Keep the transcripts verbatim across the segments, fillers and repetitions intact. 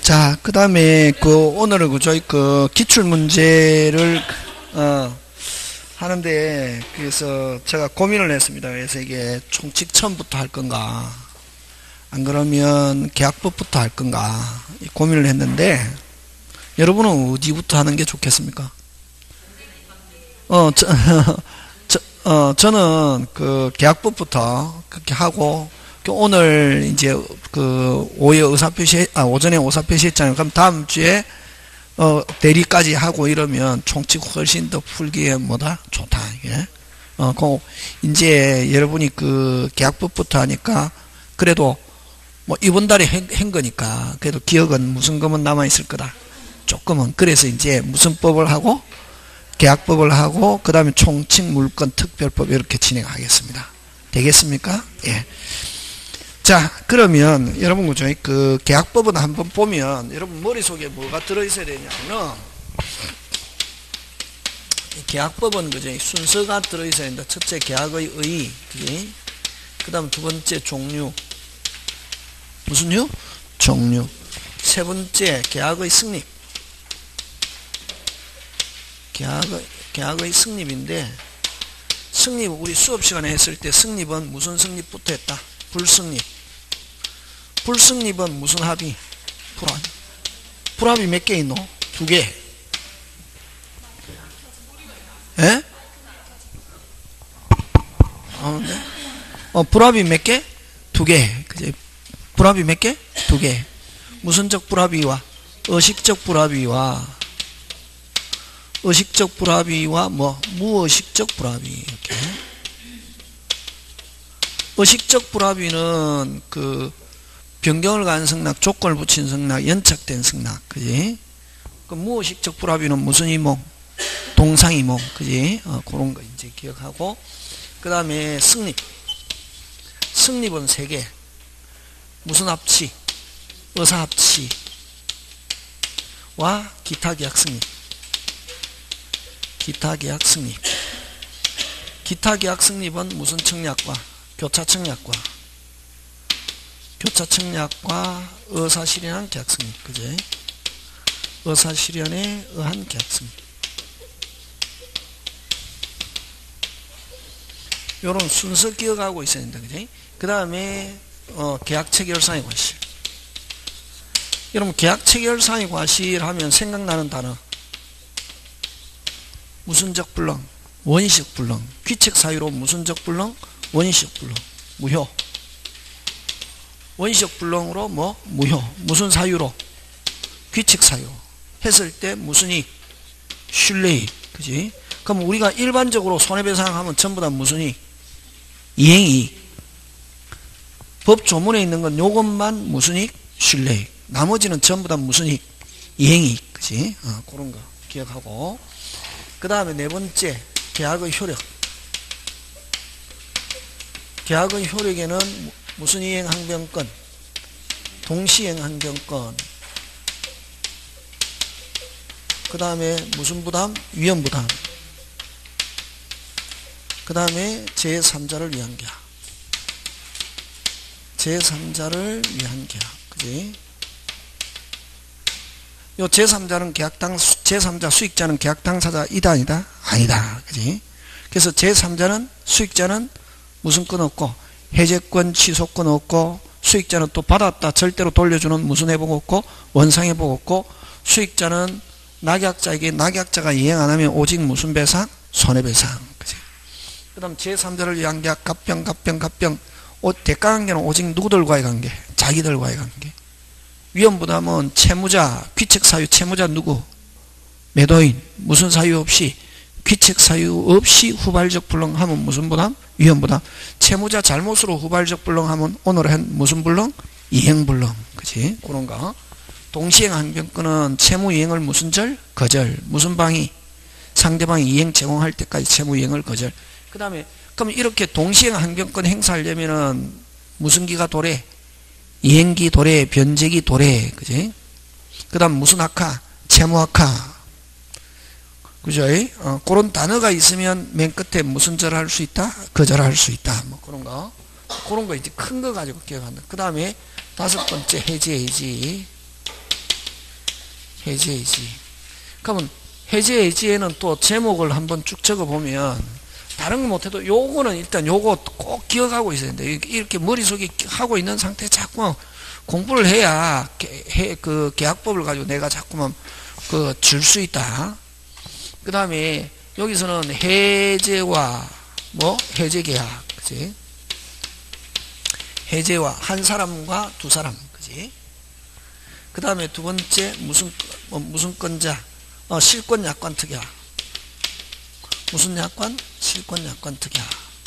자, 그 다음에 그 오늘은 그 저희 그 기출 문제를 어 하는데, 그래서 제가 고민을 했습니다. 그래서 이게 총칙 처음부터 할 건가, 안 그러면 계약법부터 할 건가 고민을 했는데, 여러분은 어디부터 하는 게 좋겠습니까? 어, 저, 저, 어, 저는 그 계약법부터 그렇게 하고, 오늘 이제 그 오후에 의사표시, 아, 오전에 의사표시 했잖아요. 그럼 다음 주에 어, 대리까지 하고 이러면 총칙 훨씬 더 풀기에 뭐다? 좋다, 이게. 어, 그, 이제 여러분이 그 계약법부터 하니까, 그래도 뭐 이번 달에 한, 한 거니까, 그래도 기억은 무슨 것만 남아있을 거다. 조금은. 그래서 이제 무슨 법을 하고, 계약법을 하고, 그 다음에 총칙 물권 특별법 이렇게 진행하겠습니다. 되겠습니까? 예. 자, 그러면 여러분 그죠? 그 계약법은 한번 보면 여러분 머릿속에 뭐가 들어있어야 되냐면, 계약법은 그죠? 순서가 들어있어야 된다. 첫째, 계약의 의, 그지? 그 다음 두 번째, 종류. 무슨 유? 종류. 세 번째, 계약의 성립. 계약의, 계약의 성립인데, 성립, 우리 수업 시간에 했을 때 성립은 무슨 성립부터 했다? 불성립. 불성립은 무슨 합의? 불합의. 불합의 몇 개 있노? 두 개. 예? 어, 네. 어, 불합의 몇 개? 두 개. 그지? 불합의 몇 개? 두 개. 무슨적 불합의와 의식적 불합의와 의식적 불합의와 뭐 무의식적 불합의. 이렇게. 의식적 불합의는 그 변경을 가한 성락, 조건을 붙인 성락, 연착된 성락, 그지? 그 무의식적 불합의는 무슨 이몽? 동상이몽, 그지? 어, 그런 거 이제 기억하고, 그 다음에 성립. 성립은 세 개. 무슨 합치? 의사 합치와 기타 계약 성립. 기타 계약 성립. 기타 계약 성립은 무슨 청약과? 교차 청약과 교차 청약과 의사실현한 계약 성립, 그제? 의사실현에 의한 계약 성립. 요런 순서 기억하고 있어야 된다, 그제? 그 다음에 어, 계약 체결상의 과실. 여러분 계약 체결상의 과실 하면 생각나는 단어 무슨적 불능, 원시적 불능. 귀책 사유로 무슨적 불능, 원시적 불능, 무효. 원시적 불능으로 뭐? 무효. 무슨 사유로? 귀책 사유로 했을 때 무슨 이익? 신뢰이익. 그지? 그럼 우리가 일반적으로 손해배상하면 전부 다 무슨 이익? 이행이익. 법 조문에 있는 건 요것만 무슨 이익? 신뢰이익. 나머지는 전부 다 무슨 이익? 이행이익. 그지? 어, 그런 거 기억하고. 그 다음에 네 번째, 계약의 효력. 계약의 효력에는 무슨 이행 항변권? 동시행 항변권. 그 다음에 무슨 부담? 위험 부담. 그 다음에 제삼자를 위한 계약. 제삼자를 위한 계약. 그지? 요 제삼자는 계약당, 제삼자 수익자는 계약 당사자이다, 아니다? 아니다. 그지? 그래서 제삼자는, 수익자는 무슨 건 없고, 해제권, 취소권 없고, 수익자는 또 받았다 절대로 돌려주는 무슨 회복 없고, 원상 회복 없고, 수익자는 낙약자에게 낙약자가 이행 안 하면 오직 무슨 배상? 손해배상. 그지? 그 다음 제삼자를 위한 계약, 갑병, 갑병, 갑병. 대가관계는 오직 누구들과의 관계? 자기들과의 관계. 위험부담은 채무자, 귀책사유, 채무자 누구? 매도인. 무슨 사유 없이? 귀책사유 없이 후발적 불능하면 무슨 부담? 위험부담. 채무자 잘못으로 후발적 불능하면 오늘 한 무슨 불능? 이행불능. 그치? 그런 거. 동시행 항변권은 채무 이행을 무슨 절? 거절. 무슨 방이? 상대방이 이행 제공할 때까지 채무 이행을 거절. 그 다음에 그럼 이렇게 동시행 항변권 행사하려면은 무슨 기가 도래? 이행기 도래, 변제기 도래, 그지? 그 다음 무슨 학하? 채무학하. 그죠? 어, 그런 단어가 있으면 맨 끝에 무슨 절 할 수 있다? 거절할 수 있다. 뭐 그런 거. 그런 거 이제 큰 거 가지고 기억한다. 그 다음에 다섯 번째 해지, 해지. 해제해지. 그러면 해제해지에는 또 제목을 한번 쭉 적어보면 다른 거 못해도 요거는 일단 요거 꼭 기억하고 있어야 된다. 이렇게 머릿속에 하고 있는 상태에 자꾸만 공부를 해야 해, 그 계약법을 가지고 내가 자꾸만 그 줄 수 있다. 그 다음에 여기서는 해제와 뭐 해제계약, 그지? 해제와 한 사람과 두 사람, 그지? 그 다음에 두 번째 무슨 뭐 무슨 건자, 어, 실권 약관 특약. 무슨 약관? 실권 약관 특약.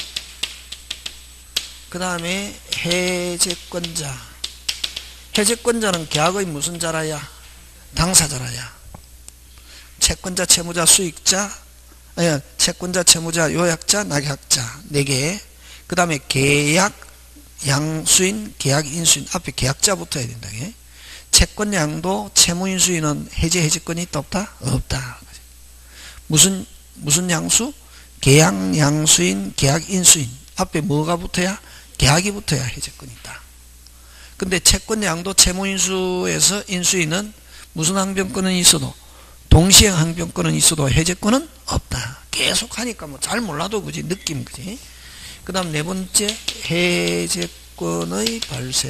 그 다음에 해제권자. 해제권자는 계약의 무슨 자라야? 당사자라야. 채권자, 채무자, 수익자, 아니, 채권자, 채무자, 요약자, 낙약자 네 개. 그 다음에 계약, 양수인, 계약, 인수인. 앞에 계약자부터 해야 된다. 게. 채권 양도, 채무 인수인은 해제, 해제권이 있다, 없다? 없다. 무슨, 무슨 양수? 계약, 양수인, 계약, 인수인. 앞에 뭐가 붙어야? 계약이 붙어야 해제권이 있다. 근데 채권 양도, 채무 인수에서 인수인은 무슨 항변권은 있어도 동시에 항변권은 있어도 해제권은 없다. 계속 하니까 뭐 잘 몰라도 그지 느낌 그지. 그 다음 네 번째 해제권의 발생.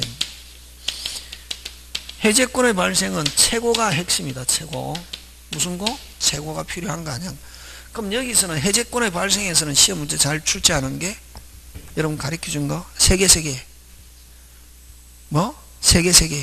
해제권의 발생은 최고가 핵심이다. 최고. 무슨 거? 최고가 필요한 거 아니야. 그럼 여기서는 해제권의 발생에서는 시험 문제 잘 출제하는 게 여러분 가르쳐 준 거 세 개 세 개. 뭐? 세 개 세 개.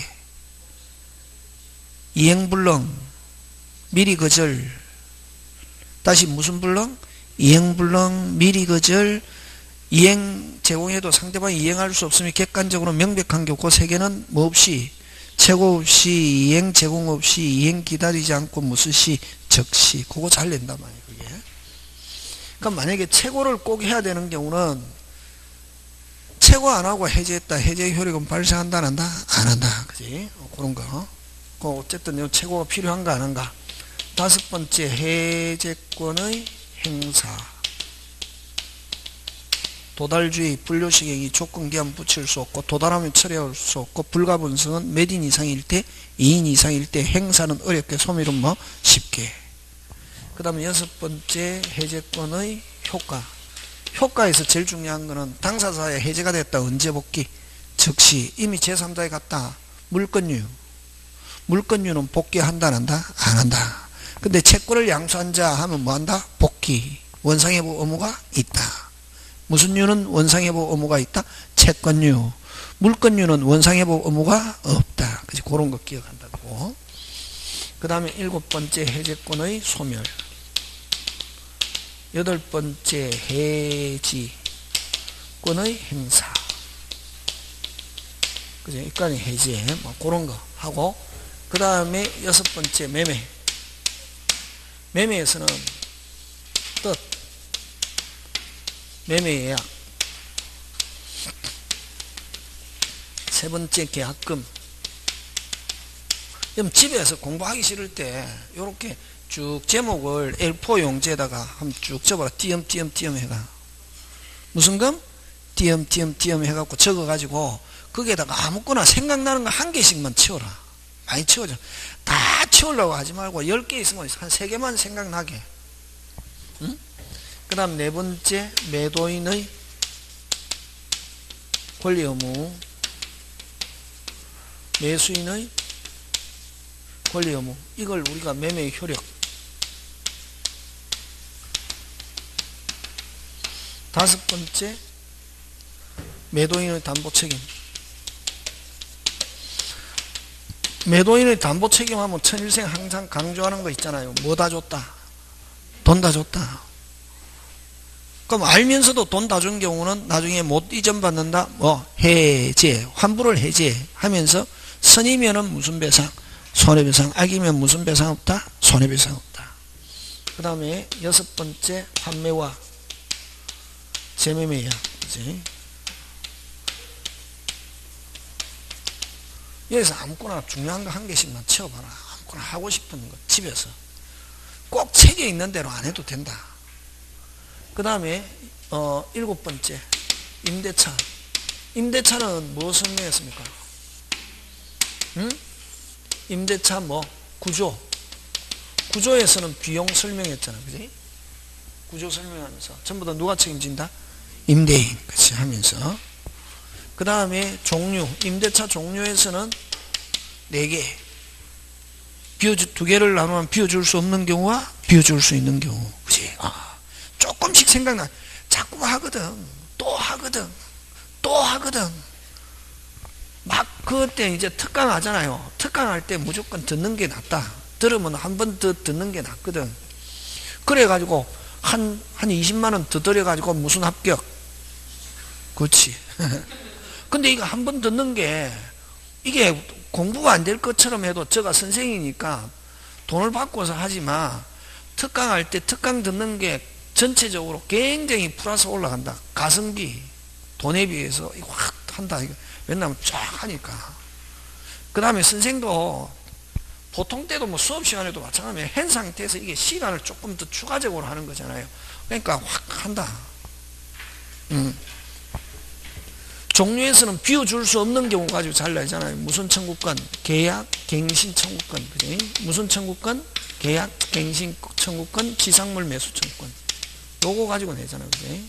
이행불능. 미리 거절. 다시 무슨 불능? 이행불능, 미리 거절. 이행 제공해도 상대방이 이행할 수 없으면 객관적으로 명백한 게 그 세 개는 뭐 없이, 최고 없이, 이행 제공 없이, 이행 기다리지 않고 무슨 시, 적시. 그거 잘 낸단 말이에요. 그게. 그럼 만약에 최고를 꼭 해야 되는 경우는 최고 안 하고 해제했다. 해제 효력은 발생한다, 안 한다? 안 한다. 그지? 그런 거. 그 어쨌든 요 최고가 필요한가, 안 한가? 다섯 번째, 해제권의 행사. 도달주의, 불료시행이 조건기한 붙일 수 없고, 도달하면 처리할 수 없고, 불가분성은 몇 인 이상일 때, 이 인 이상일 때, 행사는 어렵게, 소멸은 뭐? 쉽게. 그 다음에 여섯 번째, 해제권의 효과. 효과에서 제일 중요한 거는 당사자의 해제가 됐다. 언제 복귀? 즉시. 이미 제삼자에 갔다. 물권유. 물권유는 복귀한다, 안 한다? 안 한다. 근데 채권을 양수한 자 하면 뭐 한다? 복귀. 원상회복 의무가 있다. 무슨 유는 원상회복 의무가 있다? 채권유. 물권유는 원상회복 의무가 없다. 그치? 그런 거 기억한다고. 그 다음에 일곱 번째 해제권의 소멸. 여덟 번째 해지권의 행사. 그죠? 이까지 해지. 뭐 그런 거 하고. 그 다음에 여섯 번째 매매. 매매에서는 뜻, 매매예약. 세 번째 계약금. 그럼 집에서 공부하기 싫을 때 요렇게 쭉 제목을 엘 사 용지에다가 한번 쭉 접어라. 띄엄띄엄띄엄 해가. 무슨 금? 띄엄띄엄띄엄 해갖고 적어가지고 거기에다가 아무거나 생각나는 거 한 개씩만 채워라. 많이 채워줘. 다 채우려고 하지 말고 열 개 있으면 한 세 개만 생각나게. 응? 그 다음 네 번째 매도인의 권리 의무. 매수인의 권리 의무. 이걸 우리가 매매의 효력. 다섯 번째 매도인의 담보 책임. 매도인의 담보 책임하면 천일생 항상 강조하는 거 있잖아요. 뭐 다 줬다? 돈 다 줬다. 그럼 알면서도 돈 다 준 경우는 나중에 못 이전받는다? 뭐 해제, 환불을 해제하면서 선이면은 무슨 배상? 손해배상. 악이면 무슨 배상 없다? 손해배상 없다. 그 다음에 여섯 번째 판매와 재매매야. 그지? 여기서 아무거나 중요한 거 한 개씩만 채워봐라. 아무거나 하고 싶은 거 집에서 꼭 책에 있는 대로 안 해도 된다. 그 다음에 어, 일곱 번째 임대차. 임대차는 무엇을 의미했습니까? 응? 임대차 뭐 구조. 구조에서는 비용 설명했잖아. 그지? 구조 설명하면서 전부 다 누가 책임진다? 임대인. 그치? 하면서. 그 다음에 종류. 임대차 종류에서는 네 개. 비워주, 두 개를 나누면 비워줄 수 없는 경우와 비워줄 수 있는 경우. 그치? 아, 조금씩 생각나. 자꾸 하거든. 또 하거든. 또 하거든. 막 그때 이제 특강 하잖아요. 특강 할 때 무조건 듣는 게 낫다. 들으면 한 번 더 듣는 게 낫거든. 그래가지고 한, 한 이십만 원 더 들여가지고 무슨 합격. 그렇지. 근데 이거 한 번 듣는 게 이게 공부가 안 될 것처럼 해도 제가 선생이니까 돈을 받고서 하지만 특강할 때 특강 듣는 게 전체적으로 굉장히 플러스 올라간다. 가성비 돈에 비해서 이거 확 한다. 이거 왜냐면 쫙 하니까. 그 다음에 선생도 보통 때도 뭐 수업 시간에도 마찬가지예요. 한 상태에서 이게 시간을 조금 더 추가적으로 하는 거잖아요. 그러니까 확 한다. 음. 종류에서는 비워줄 수 없는 경우 가지고 잘라야잖아요. 무슨 청구권? 계약, 갱신 청구권. 그지? 무슨 청구권? 계약, 갱신 청구권, 지상물 매수 청구권. 요거 가지고 내잖아요. 그지?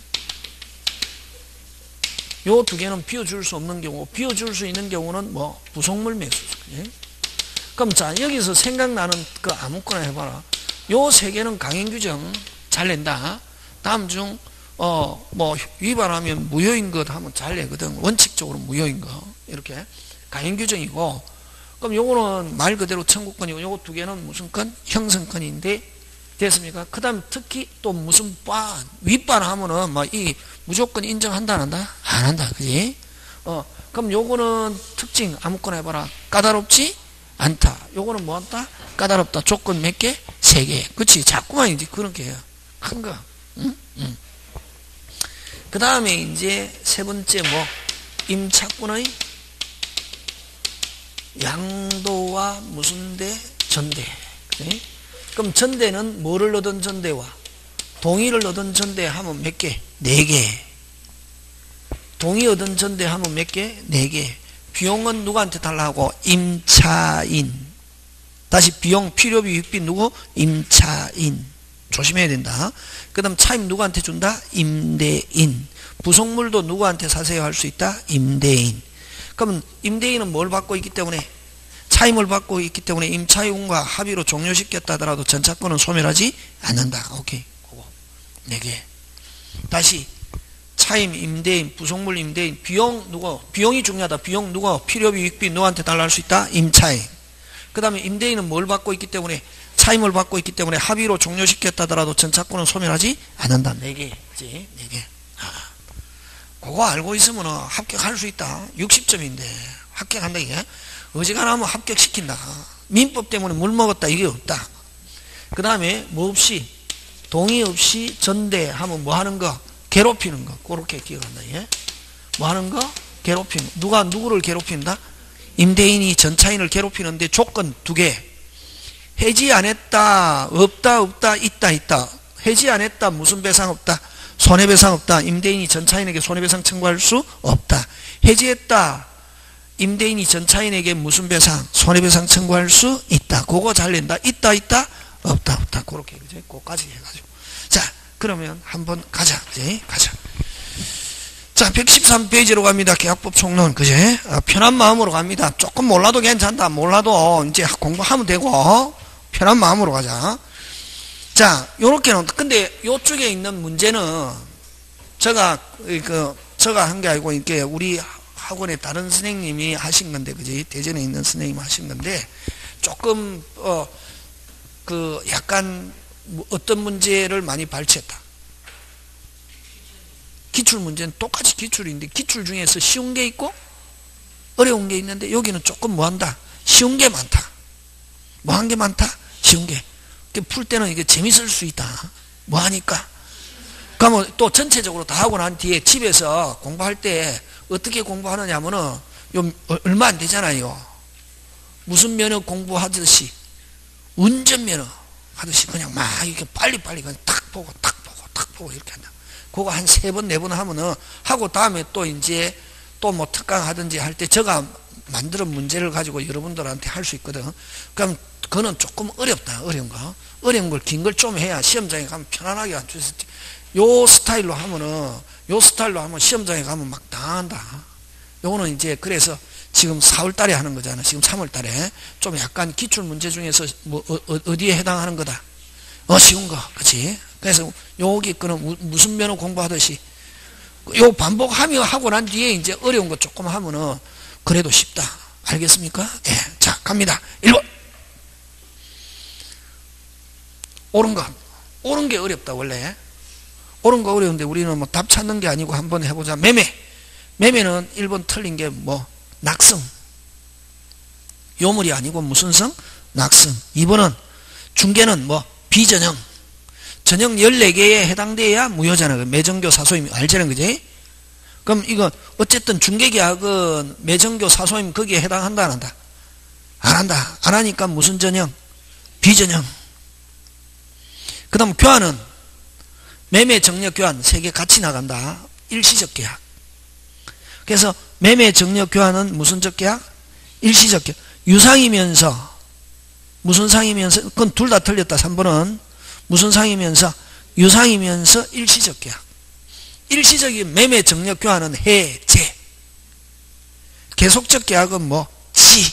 요 두 개는 비워줄 수 없는 경우, 비워줄 수 있는 경우는 뭐 부속물 매수. 그지? 그럼 자, 여기서 생각나는 그 아무거나 해봐라. 요 세 개는 강행 규정 잘 낸다. 다음 중 어, 뭐, 위반하면 무효인 것 하면 잘 내거든. 원칙적으로 무효인 거. 이렇게. 강행 규정이고. 그럼 요거는 말 그대로 청구권이고, 요거 두 개는 무슨 건? 형성권인데, 됐습니까? 그 다음 특히 또 무슨 반, 윗반 하면은 막 이 무조건 인정한다, 안 한다? 안 한다. 그지? 어, 그럼 요거는 특징 아무거나 해봐라. 까다롭지 않다. 요거는 뭐 한다? 까다롭다. 조건 몇 개? 세 개. 그치? 자꾸만 이제 그런 게 해요. 큰 거. 응? 응. 그 다음에 이제 세 번째 뭐 임차권의 양도와 무슨 대? 전대. 그래? 그럼 전대는 뭐를 얻은 전대와 동의를 얻은 전대 하면 몇 개? 네 개. 동의 얻은 전대 하면 몇 개? 네 개. 비용은 누구한테 달라고? 임차인. 다시 비용, 필요비, 유익비 누구? 임차인. 조심해야 된다. 그 다음 차임 누구한테 준다? 임대인. 부속물도 누구한테 사세요 할 수 있다? 임대인. 그러면 임대인은 뭘 받고 있기 때문에? 차임을 받고 있기 때문에 임차인과 합의로 종료시켰다 하더라도 전차권은 소멸하지 않는다. 오케이. 그거. 네 개. 다시 차임, 임대인, 부속물 임대인, 비용 누구? 비용이 중요하다. 비용 누구? 필요비, 유익비 누구한테 달라 할 수 있다? 임차인. 그 다음에 임대인은 뭘 받고 있기 때문에? 차임을 받고 있기 때문에 합의로 종료시켰다더라도 전차권은 소멸하지 않는다. 네 개. 그지? 네 개. 아. 그거 알고 있으면 합격할 수 있다. 육십 점인데 합격한다 이게. 어지간하면 합격시킨다. 민법 때문에 물 먹었다 이게 없다. 그 다음에 뭐 없이 동의 없이 전대하면 뭐 하는 거? 괴롭히는 거. 그렇게 기억한다. 이게. 뭐 하는 거? 괴롭히는 거. 누가 누구를 괴롭힌다? 임대인이 전차인을 괴롭히는데 조건 두 개. 해지 안 했다. 없다 없다 있다 있다. 해지 안 했다. 무슨 배상 없다. 손해배상 없다. 임대인이 전차인에게 손해배상 청구할 수 없다. 해지했다. 임대인이 전차인에게 무슨 배상? 손해배상 청구할 수 있다. 그거 잘 낸다. 있다 있다 없다 없다. 그렇게 그제 그거까지 해가지고. 자 그러면 한번 가자. 그제 가자. 자 백십삼 페이지로 갑니다. 계약법 총론. 그제 아, 편한 마음으로 갑니다. 조금 몰라도 괜찮다. 몰라도 이제 공부하면 되고 편한 마음으로 가자. 자, 요렇게는, 근데 요쪽에 있는 문제는, 제가, 그, 제가 한 게 아니고, 이렇게 우리 학원에 다른 선생님이 하신 건데, 그지? 대전에 있는 선생님이 하신 건데, 조금, 어, 그, 약간, 어떤 문제를 많이 발췌했다. 기출 문제는 똑같이 기출인데, 기출 중에서 쉬운 게 있고, 어려운 게 있는데, 여기는 조금 뭐 한다? 쉬운 게 많다. 뭐 한 게 많다? 쉬운 게. 풀 때는 이게 재밌을 수 있다. 뭐 하니까. 그러면 또 전체적으로 다 하고 난 뒤에 집에서 공부할 때 어떻게 공부하느냐 하면은 요 얼마 안 되잖아요. 무슨 면허 공부하듯이 운전면허 하듯이 그냥 막 이렇게 빨리빨리 그냥 탁 보고 탁 보고 탁 보고 이렇게 한다. 그거 한 세 번, 네 번 하면은 하고 다음에 또 이제 또 뭐 특강 하든지 할 때 제가 만들어 문제를 가지고 여러분들한테 할 수 있거든. 그럼 그거는 조금 어렵다. 어려운 거. 어려운 걸 긴 걸 좀 해야 시험장에 가면 편안하게 안 주실 때. 요 스타일로 하면은 요 스타일로 하면 시험장에 가면 막 당한다. 요거는 이제 그래서 지금 사월 달에 하는 거잖아. 지금 삼월 달에 좀 약간 기출 문제 중에서 뭐 어, 어, 어디에 해당하는 거다. 어 쉬운 거, 그렇지? 그래서 여기 거는 무슨 면허 공부하듯이 요 반복하며 하고 난 뒤에 이제 어려운 거 조금 하면은 그래도 쉽다. 알겠습니까? 예. 자, 갑니다. 일 번. 옳은 거. 옳은 게 어렵다, 원래. 옳은 거 어려운데 우리는 뭐 답 찾는 게 아니고 한번 해보자. 매매. 매매는 일 번 틀린 게 뭐, 낙성. 요물이 아니고 무슨 성? 낙성. 이 번은 중개는 뭐, 비전형. 전형 열네 개에 해당돼야 무효잖아. 매정교 사소임 알잖아, 그지? 그럼 이거 어쨌든 중개계약은 매정교 사소임 거기에 해당한다 안 한다? 안 한다. 안 하니까 무슨 전형? 비전형. 그 다음 교환은 매매 정력 교환 세 개 같이 나간다. 일시적 계약. 그래서 매매 정력 교환은 무슨 적 계약? 일시적 계약. 유상이면서 무슨 상이면서 그건 둘 다 틀렸다. 삼 번은 무슨 상이면서 유상이면서 일시적 계약. 일시적인 매매 정력 교환은 해제. 계속적 계약은 뭐 지.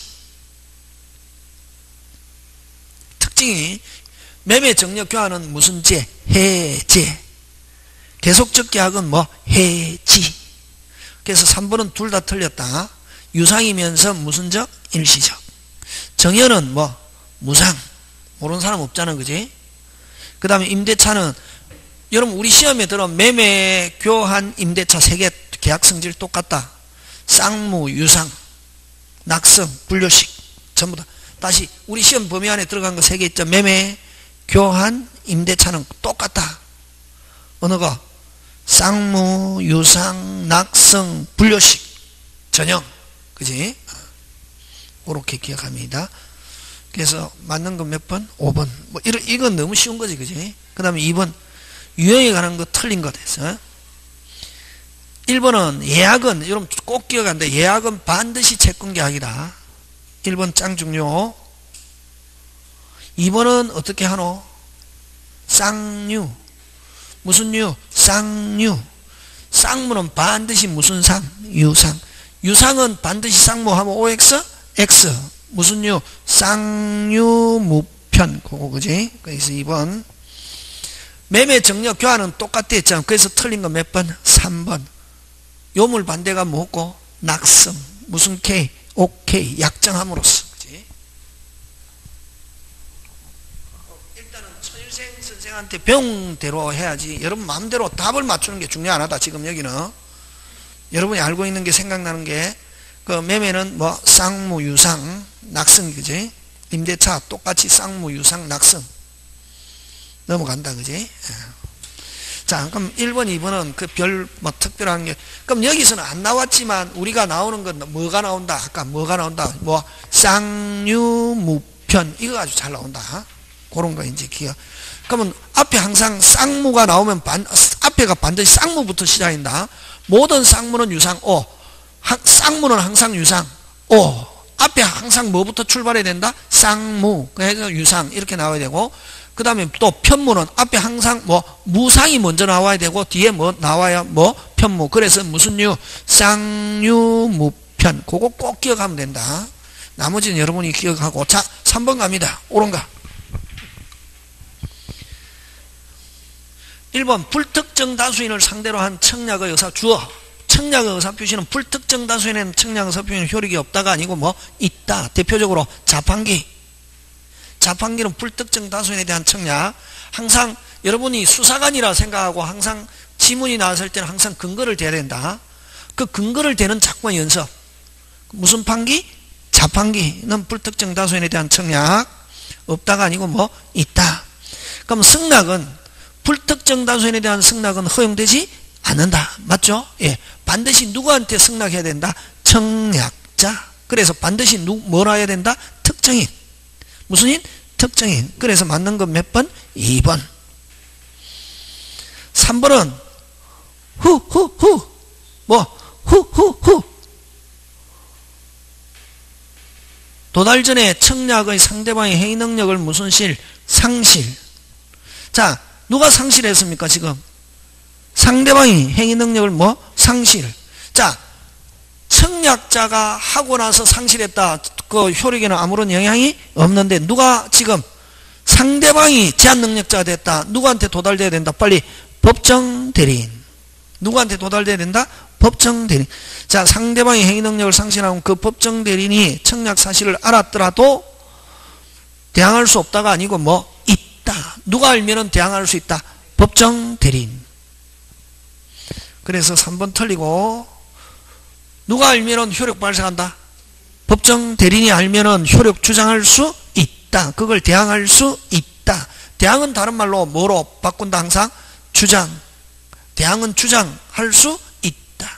특징이 매매 정력 교환은 무슨 제? 해제. 계속적 계약은 뭐 해지. 그래서 삼 번은 둘 다 틀렸다. 유상이면서 무슨 적? 일시적. 정연은 뭐 무상. 모르는 사람 없잖아, 그지? 그 다음에 임대차는 여러분 우리 시험에 들어 매매, 교환, 임대차 세 개 계약 성질 똑같다. 쌍무, 유상, 낙성, 분료식 전부 다. 다시 우리 시험 범위 안에 들어간 거 세 개 있죠. 매매, 교환, 임대차는 똑같다. 어느 거? 쌍무, 유상, 낙성, 분료식 전형. 그지? 그렇게 기억합니다. 그래서 맞는 건 몇 번? 오 번. 뭐 이런 이건 너무 쉬운 거지, 그지? 그 다음에 이 번 유형에 관한 거 틀린 거 됐어. 일 번은 예약은 여러분 꼭 기억한다. 예약은 반드시 채권계약이다. 일 번 짱 중요. 이 번은 어떻게 하노? 쌍유. 무슨 유? 쌍유. 쌍무는 반드시 무슨 상? 유상. 유상은 반드시 쌍무하면 오엑스? X. 무슨 유? 쌍유무편. 그거 그지? 그래서 이 번. 매매 정력 교환은 똑같다 했잖아. 그래서 틀린 거 몇 번? 삼 번. 요물 반대가 뭐고? 낙성. 무슨 K? 오케이. 약정함으로써. 그지? 일단은 천일생 선생한테 병대로 해야지. 여러분 마음대로 답을 맞추는 게 중요하다. 지금 여기는. 여러분이 알고 있는 게 생각나는 게 그 매매는 뭐 쌍무, 유상, 낙성. 그지? 임대차 똑같이 쌍무, 유상, 낙성. 넘어간다, 그지? 자, 그럼 일 번, 이 번은 그 별, 뭐, 특별한 게, 그럼 여기서는 안 나왔지만, 우리가 나오는 건 뭐가 나온다? 아까 뭐가 나온다? 뭐, 쌍유무편. 이거 아주 잘 나온다. 그런 거 이제 기억. 그러면 앞에 항상 쌍무가 나오면 반, 앞에가 반드시 쌍무부터 시작한다. 모든 쌍무는 유상 오. 쌍무는 항상 유상 오. 앞에 항상 뭐부터 출발해야 된다? 쌍무. 그래서 유상. 이렇게 나와야 되고, 그 다음에 또 편무는 앞에 항상 뭐 무상이 먼저 나와야 되고 뒤에 뭐 나와야 뭐 편무. 그래서 무슨 유? 쌍유무편. 그거 꼭 기억하면 된다. 나머지는 여러분이 기억하고. 자, 삼 번 갑니다. 옳은가? 일 번 불특정 다수인을 상대로 한 청약의 의사 주어. 청약의 의사 표시는 불특정 다수인에는 청약 의사 표시는 효력이 없다가 아니고 뭐 있다. 대표적으로 자판기. 자판기는 불특정 다수인에 대한 청약. 항상 여러분이 수사관이라 생각하고 항상 지문이 나왔을 때는 항상 근거를 대야 된다. 그 근거를 대는 작권 연습. 무슨 판기? 자판기는 불특정 다수인에 대한 청약. 없다가 아니고 뭐 있다. 그럼 승낙은 불특정 다수인에 대한 승낙은 허용되지 않는다. 맞죠? 예. 반드시 누구한테 승낙해야 된다? 청약자. 그래서 반드시 누, 뭐라 해야 된다? 특정인. 무슨 인? 특정인. 그래서 맞는 건 몇 번? 이 번. 삼 번은 후, 후, 후. 뭐, 후, 후, 후. 도달 전에 청약의 상대방의 행위 능력을 무슨 실? 상실. 자, 누가 상실했습니까, 지금? 상대방이 행위 능력을 뭐? 상실. 자, 청약자가 하고 나서 상실했다. 그 효력에는 아무런 영향이 없는데, 누가 지금 상대방이 제한 능력자가 됐다. 누구한테 도달돼야 된다? 빨리 법정 대리인. 누구한테 도달돼야 된다? 법정 대리인. 자, 상대방이 행위 능력을 상실하면 그 법정 대리인이 청약 사실을 알았더라도 대항할 수 없다가 아니고 뭐 있다. 누가 알면은 대항할 수 있다. 법정 대리인. 그래서 삼 번 틀리고, 누가 알면은 효력 발생한다. 법정 대리인이 알면은 효력 주장할 수 있다. 그걸 대항할 수 있다. 대항은 다른 말로 뭐로 바꾼다? 항상 주장. 대항은 주장할 수 있다.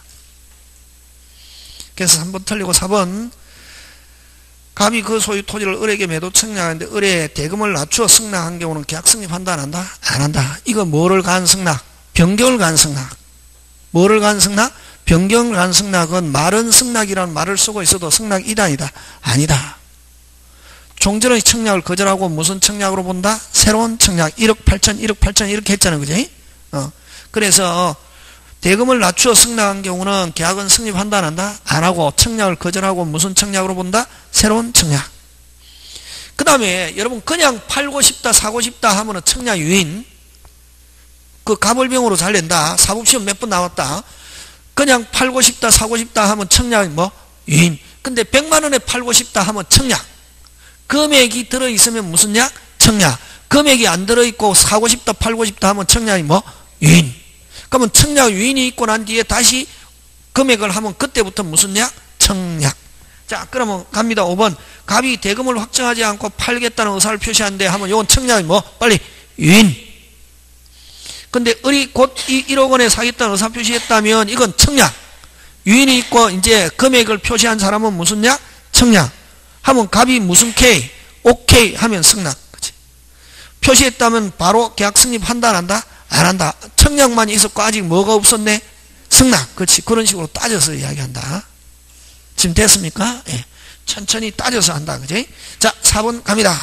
그래서 삼 번 틀리고 사 번, 갑이 그 소유 토지를 을에게 매도 청약하는데 을에 대금을 낮추어 승낙한 경우는 계약 성립한다 안 한다? 안 한다. 이거 뭐를 간 승낙? 변경을 간 승낙. 뭐를 간 승낙? 변경을 간 승낙은 말은 승낙이라는 말을 쓰고 있어도 승낙이다 아니다? 아니다. 종전의 청약을 거절하고 무슨 청약으로 본다? 새로운 청약. 일억 팔천, 일억 팔천 이렇게 했잖아, 그지? 어. 그래서 대금을 낮추어 승낙한 경우는 계약은 성립한다 안 한다? 안 하고 청약을 거절하고 무슨 청약으로 본다? 새로운 청약. 그 다음에 여러분 그냥 팔고 싶다 사고 싶다 하면은 청약 유인. 그 가벌병으로 잘 낸다. 사법시험 몇 번 나왔다. 그냥 팔고 싶다 사고 싶다 하면 청약 뭐? 유인. 근데 백만 원에 팔고 싶다 하면 청약. 금액이 들어있으면 무슨 약? 청약. 금액이 안 들어있고 사고 싶다 팔고 싶다 하면 청약이 뭐? 유인. 그러면 청약 유인이 있고 난 뒤에 다시 금액을 하면 그때부터 무슨 약? 청약. 자, 그러면 갑니다. 오 번. 갑이 대금을 확정하지 않고 팔겠다는 의사를 표시한데 하면 이건 청약이 뭐? 빨리 유인. 근데 을이 곧 이 일억 원에 사겠다는 의사 표시했다면 이건 청약. 유인이 있고 이제 금액을 표시한 사람은 무슨 약? 청약. 하면 갑이 무슨 K? 오케이 하면 승낙. 그치? 표시했다면 바로 계약 성립한다 안 한다? 안 한다. 청약만 있었고 아직 뭐가 없었네? 승낙. 그렇지. 그런 식으로 따져서 이야기한다. 지금 됐습니까? 예. 천천히 따져서 한다. 그지? 자, 사 번 갑니다.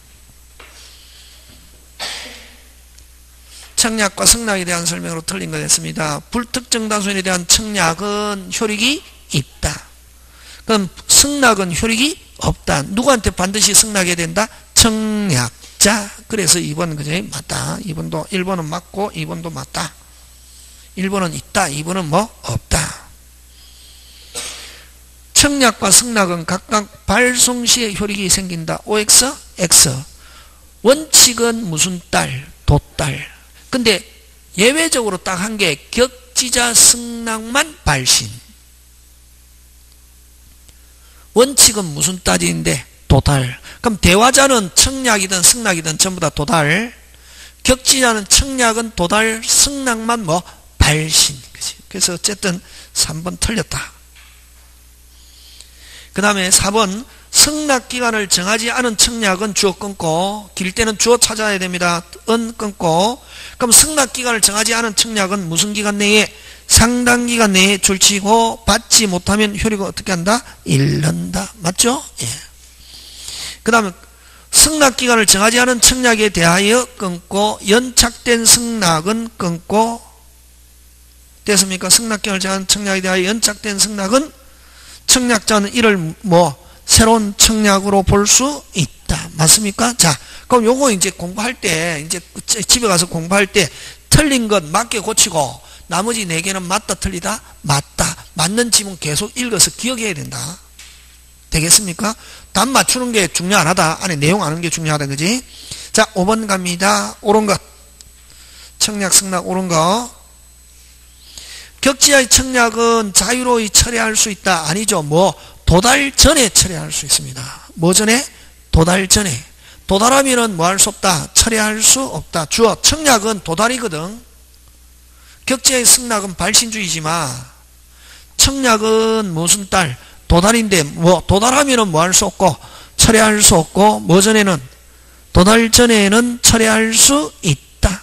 청약과 승낙에 대한 설명으로 틀린 거 됐습니다. 불특정 다수인에 대한 청약은 효력이 있다. 그럼 승낙은 효력이 없다. 누구한테 반드시 승낙해야 된다? 청약자. 그래서 이 번 그죠? 맞다. 이 번도 일 번은 맞고 이 번도 맞다. 일 번은 있다. 이 번은 뭐? 없다. 청약과 승낙은 각각 발송 시에 효력이 생긴다. 오엑스, X. 원칙은 무슨 딸? 도딸. 근데 예외적으로 딱 한 게 격지자 승낙만 발신. 원칙은 무슨 딸인데? 도달. 그럼 대화자는 청약이든 승낙이든 전부 다 도달. 격지자는 청약은 도달, 승낙만 뭐? 발신. 그치? 그래서 어쨌든 삼 번 틀렸다. 그 다음에 사 번. 승낙기간을 정하지 않은 청약은 주어 끊고, 길 때는 주어 찾아야 됩니다. 은 끊고. 그럼 승낙기간을 정하지 않은 청약은 무슨 기간 내에? 상당 기간 내에 줄치고 받지 못하면 효력을 어떻게 한다? 잃는다. 맞죠? 예. 그 다음에 승낙기간을 정하지 않은 청약에 대하여 끊고, 연착된 승낙은 끊고, 됐습니까? 승낙기간을 정한 청약에 대하여 연착된 승낙은 청약자는 이를 뭐 새로운 청약으로 볼 수 있다. 맞습니까? 자, 그럼 요거 이제 공부할 때, 이제 집에 가서 공부할 때 틀린 것 맞게 고치고 나머지 네 개는 맞다 틀리다? 맞다. 맞는 지문 계속 읽어서 기억해야 된다. 되겠습니까? 답 맞추는 게 중요 안 하다. 안에 내용 아는 게 중요하다. 그지? 자, 오 번 갑니다. 옳은 것. 청약 승낙 옳은 거. 격지자의 청약은 자유로이 철회할 수 있다. 아니죠. 뭐 도달 전에 철회할 수 있습니다. 뭐 전에? 도달 전에. 도달하면은 뭐 할 수 없다? 철회할 수 없다. 주어 청약은 도달이거든. 격지자의 승낙은 발신주의지만 청약은 무슨 딸? 도달인데 뭐 도달하면은 뭐 할 수 없고 철회할 수 없고 뭐 전에는? 도달 전에는 철회할 수 있다.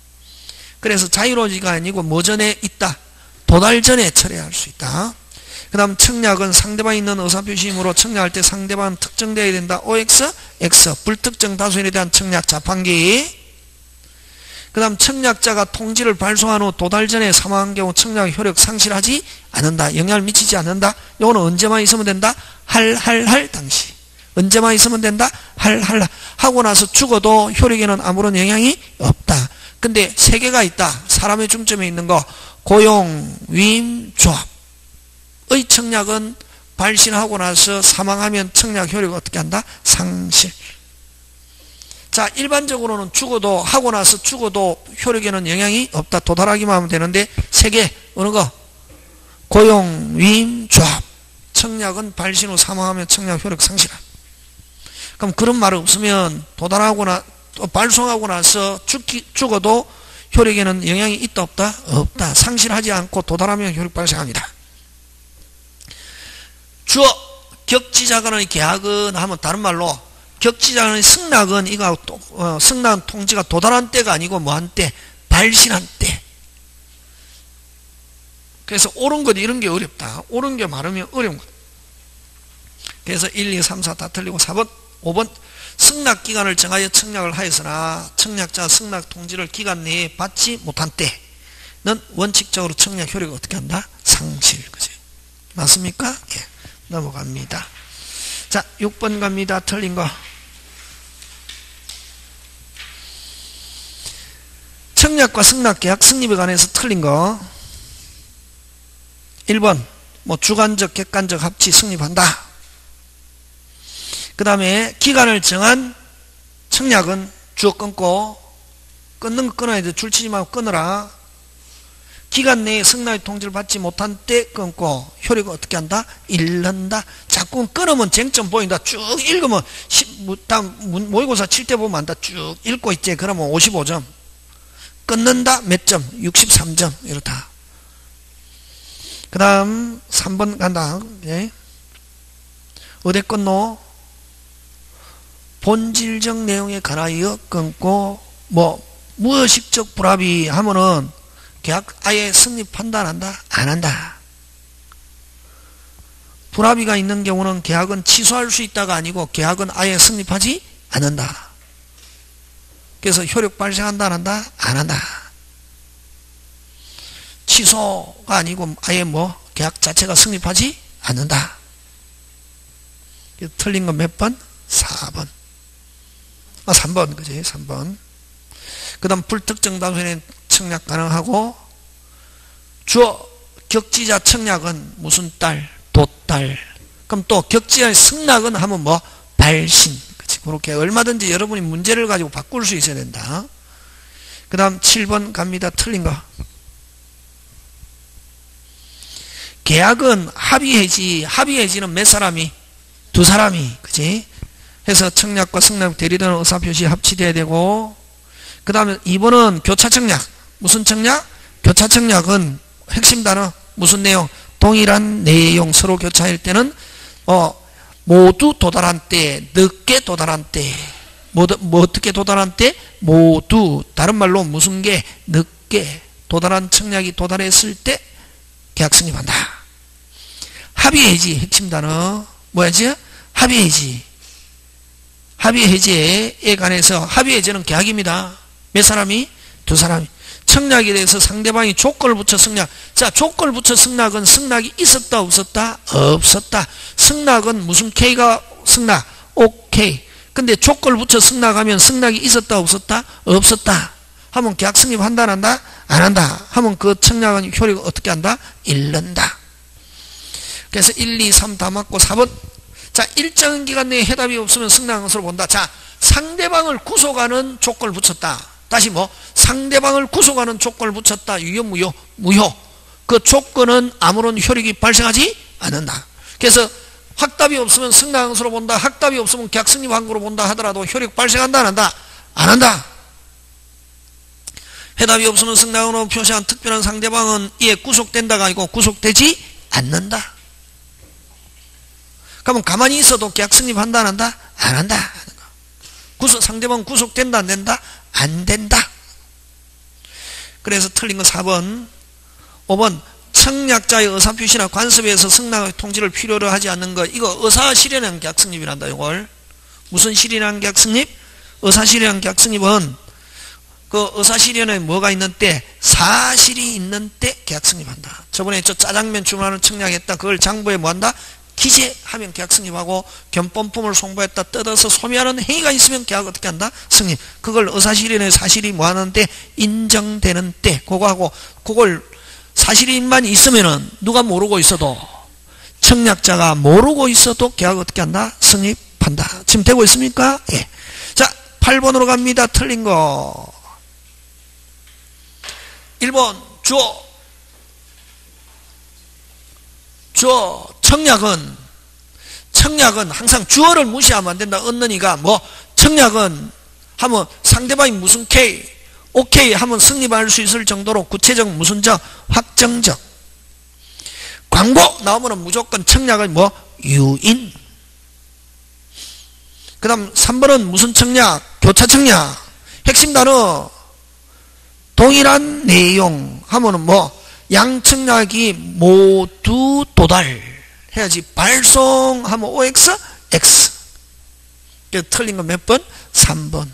그래서 자유로지가 아니고 뭐 전에 있다? 도달 전에 철회할 수 있다. 그 다음 청약은 상대방이 있는 의사표시이므로 청약할 때 상대방은 특정되어야 된다. 오엑스, X. 불특정 다수인에 대한 청약 자판기. 그 다음 청약자가 통지를 발송한 후 도달 전에 사망한 경우 청약 효력 상실하지 않는다. 영향을 미치지 않는다. 요거는 언제만 있으면 된다? 할, 할, 할 당시. 언제만 있으면 된다? 할, 할, 하고 나서 죽어도 효력에는 아무런 영향이 없다. 근데 세 개가 있다. 사람의 중점에 있는 거. 고용, 위임, 조합. 의 청약은 발신하고 나서 사망하면 청약 효력을 어떻게 한다? 상실. 자, 일반적으로는 죽어도, 하고 나서 죽어도 효력에는 영향이 없다. 도달하기만 하면 되는데, 세 개, 어느 거? 고용, 위임, 조합. 청약은 발신 후 사망하면 청약 효력 상실한다. 그럼 그런 말 없으면, 도달하고 나, 발송하고 나서 죽기, 죽어도 효력에는 영향이 있다, 없다? 없다. 상실하지 않고 도달하면 효력 발생합니다. 주어, 격지자간의 계약은 하면 다른 말로, 격지자간의 승낙은 이거 어, 승낙 통지가 도달한 때가 아니고 뭐한 때? 발신한 때. 그래서 옳은 것 이런 게 어렵다. 옳은 게 많으면 어려운 것. 그래서 일, 이, 삼, 사 다 틀리고 사 번, 오 번 승낙 기간을 정하여 청약을 하였으나 청약자 승낙 통지를 기간 내에 받지 못한 때는 원칙적으로 청약 효력을 어떻게 한다? 상실. 그지? 맞습니까? 예. 넘어갑니다. 자, 육 번 갑니다. 틀린 거. 청약과 승낙계약 승립에 관해서 틀린 거. 일 번 뭐 주관적 객관적 합치 승립한다. 그 다음에 기간을 정한 청약은 주어 끊고, 끊는 거 끊어야 돼. 줄치지 말고 끊어라. 기간 내에 승낙의 통지를 받지 못한 때 끊고 효력을 어떻게 한다? 잃는다. 자꾸 끊으면 쟁점 보인다. 쭉 읽으면 모의고사 칠 때 보면 안다. 쭉 읽고 있지. 그러면 오십오 점. 끊는다 몇 점? 육십삼 점. 이렇다. 그 다음 삼 번 간다. 예. 어디 끊노? 본질적 내용에 관하여 끊고, 뭐 무의식적 불합의 하면은 계약 아예 승립 판단한다? 안 한다. 불합의가 있는 경우는 계약은 취소할 수 있다가 아니고 계약은 아예 승립하지 않는다. 그래서 효력 발생한다 안 한다? 안 한다. 취소가 아니고 아예 뭐 계약 자체가 승립하지 않는다. 틀린 건 몇 번? 사 번. 아, 삼 번. 그지? 삼 번. 그 다음 불특정 다수인의 청약 가능하고, 주어 격지자 청약은 무슨 딸? 도딸. 그럼 또 격지자의 승낙은 하면 뭐? 발신. 그치? 그렇게 얼마든지 여러분이 문제를 가지고 바꿀 수 있어야 된다. 그 다음 칠 번 갑니다. 틀린 거. 계약은 합의해지. 합의해지는 몇 사람이? 두 사람이. 그치? 해서 청약과 승낙 대리되는 의사표시 합치돼야 되고, 그 다음에 이 번은 교차청약. 무슨 청약? 교차청약은 핵심 단어 무슨 내용? 동일한 내용 서로 교차할 때는 어 모두 도달한 때, 늦게 도달한 때, 뭐, 뭐 어떻게 도달한 때? 모두. 다른 말로 무슨 게? 늦게 도달한 청약이 도달했을 때 계약 승립한다. 합의해지 핵심 단어 뭐야지? 합의해지. 합의해지에 관해서 합의해지는 계약입니다. 몇 사람이? 두 사람이. 청약에 대해서 상대방이 조건을 붙여 승낙. 자, 조건을 붙여 승낙은 승낙이 있었다 없었다? 없었다. 승낙은 무슨 K가 승낙? 오케이. 근데 조건을 붙여 승낙하면 승낙이 있었다 없었다? 없었다. 하면 계약 승립한다 안 한다? 안 한다. 하면 그 청약은 효력을 어떻게 한다? 잃는다. 그래서 일, 이, 삼 다 맞고 사 번. 자, 일정 기간 내에 해답이 없으면 승낙한 것으로 본다. 자, 상대방을 구속하는 조건을 붙였다. 다시 뭐? 상대방을 구속하는 조건을 붙였다. 유효, 무효? 무효. 그 조건은 아무런 효력이 발생하지 않는다. 그래서 확답이 없으면 승낙한 것으로 본다. 확답이 없으면 계약 승립한 것으로 본다 하더라도 효력 발생한다 안 한다? 안 한다. 해답이 없으면 승낙으로 표시한 특별한 상대방은 이에 구속된다가 아니고 구속되지 않는다. 그러면 가만히 있어도 계약 승립한다 안 한다? 안 한다. 구속, 상대방 구속된다 안 된다? 안 된다. 그래서 틀린 건 사 번. 오 번 청약자의 의사표시나 관습에서 승낙의 통지를 필요로 하지 않는 것, 이거 의사실현한 계약 성립이란다. 이걸 무슨 실현한 계약 성립? 의사실현한 계약 성립은 그 의사실현에 뭐가 있는 때? 사실이 있는 때 계약 성립한다. 저번에 저 짜장면 주문하는 청약했다. 그걸 장부에 뭐한다? 기재하면 계약 성립하고, 견본품을 송부했다 뜯어서 소매하는 행위가 있으면 계약 어떻게 한다? 성립. 그걸 의사실현의 사실이 뭐하는데? 인정되는 때. 그거하고, 그걸 사실인만 있으면은 누가 모르고 있어도, 청약자가 모르고 있어도 계약 어떻게 한다? 성립한다. 지금 되고 있습니까? 예. 자, 팔 번으로 갑니다. 틀린 거. 일 번 주어. 주어. 청약은 청약은 항상 주어를 무시하면 안 된다. 얻는이가 뭐 청약은 하면 상대방이 무슨 K, 오케이 하면 성립할 수 있을 정도로 구체적 무슨적 확정적. 광고 나오면 무조건 청약은 뭐 유인. 그 다음 삼 번은 무슨 청약? 교차 청약. 핵심 단어 동일한 내용 하면은 뭐 양청약이 모두 도달 해야지. 발송하면 오엑스 X. 틀린 거 몇 번? 삼 번.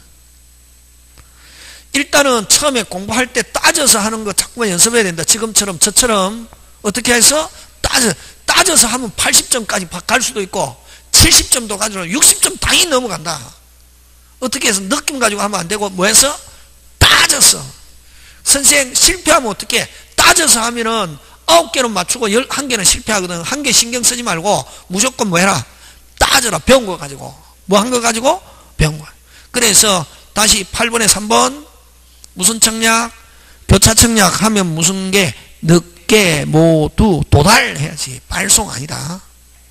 일단은 처음에 공부할 때 따져서 하는 거 자꾸만 연습해야 된다. 지금처럼 저처럼 어떻게 해서 따져, 따져서 하면 팔십 점까지 갈 수도 있고 칠십 점도 가지고 육십 점 당연히 넘어간다. 어떻게 해서 느낌 가지고 하면 안 되고 뭐 해서 따져서. 선생 실패하면 어떻게 따져서 하면은 아홉 개는 맞추고 열 한 개는 실패하거든. 한 개 신경 쓰지 말고 무조건 뭐 해라? 따져라. 배운 거 가지고. 뭐 한 거 가지고? 배운 거. 그래서 다시 팔 번에 삼 번 무슨 청약? 교차 청약 하면 무슨 게? 늦게 모두 도달해야지. 발송 아니다.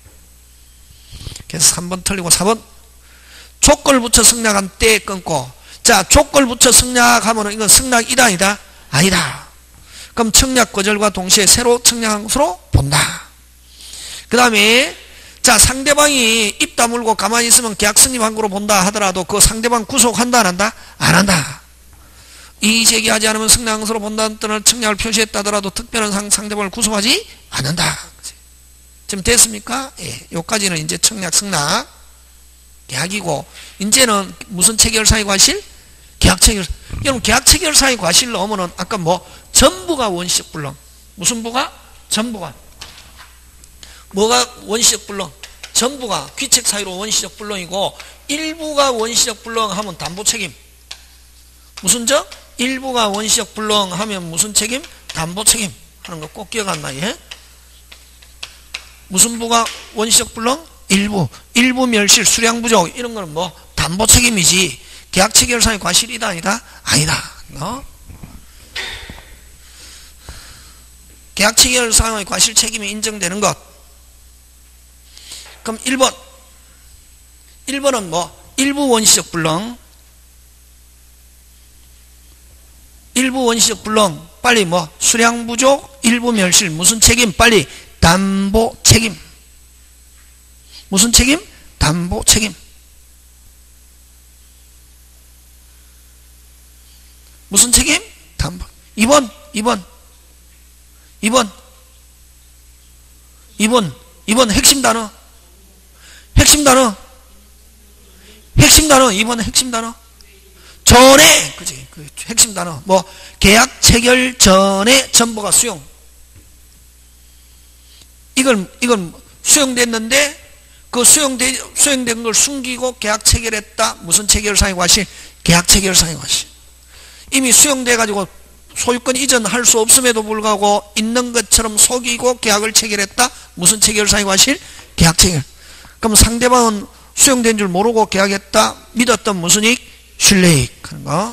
그래서 삼 번 틀리고 사 번 족걸 붙여 승낙한 때 끊고. 자, 족걸 붙여 승낙하면 이건 승낙이다 아니다? 아니다. 그럼 청약 거절과 동시에 새로 청약한 것으로 본다. 그 다음에 자, 상대방이 입 다물고 가만히 있으면 계약 성립한 거로 본다 하더라도 그 상대방 구속한다 안 한다? 안 한다. 이의 제기하지 않으면 승낙한 것으로 본다는 뜻을 청약을 표시했다 하더라도 특별한 상, 상대방을 구속하지 않는다. 지금 됐습니까? 예, 여기까지는 이제 청약 승낙 계약이고, 이제는 무슨 체결사의 과실? 계약 체결. 여러분 계약 체결사의 과실 넣으면은 아까 뭐 전부가 원시적 불능. 무슨 부가? 전부가. 뭐가 원시적 불능? 전부가 귀책 사유로 원시적 불능이고, 일부가 원시적 불능 하면 담보 책임. 무슨 적? 일부가 원시적 불능 하면 무슨 책임? 담보 책임 하는 거 꼭 기억한다. 예? 무슨 부가 원시적 불능? 일부. 일부 멸실, 수량 부족 이런 거는 뭐 담보 책임이지 계약 체결상의 과실이다 아니다? 아니다. 어? 계약 체결상의 과실 책임이 인정되는 것. 그럼 일 번. 일 번은 뭐 일부 원시적 불능. 일부 원시적 불능. 빨리 뭐 수량 부족, 일부 멸실. 무슨 책임? 빨리 담보 책임. 무슨 책임? 담보 책임. 무슨 책임? 담보. 이 번, 이 번. 이 번. 이 번. 이 번 핵심 단어. 핵심 단어. 핵심 단어. 이 번 핵심 단어. 전에. 그지? 그 핵심 단어. 뭐, 계약 체결 전에 전부가 수용. 이걸, 이건 수용됐는데, 그 수용된, 수용된 걸 숨기고 계약 체결했다. 무슨 체결상의 과실? 계약 체결상의 과실. 이미 수용돼가지고 소유권 이전할 수 없음에도 불구하고 있는 것처럼 속이고 계약을 체결했다. 무슨 체결상의 과실? 계약 체결. 그럼 상대방은 수용된 줄 모르고 계약했다. 믿었던 무슨 이익? 신뢰이익. 하는 거.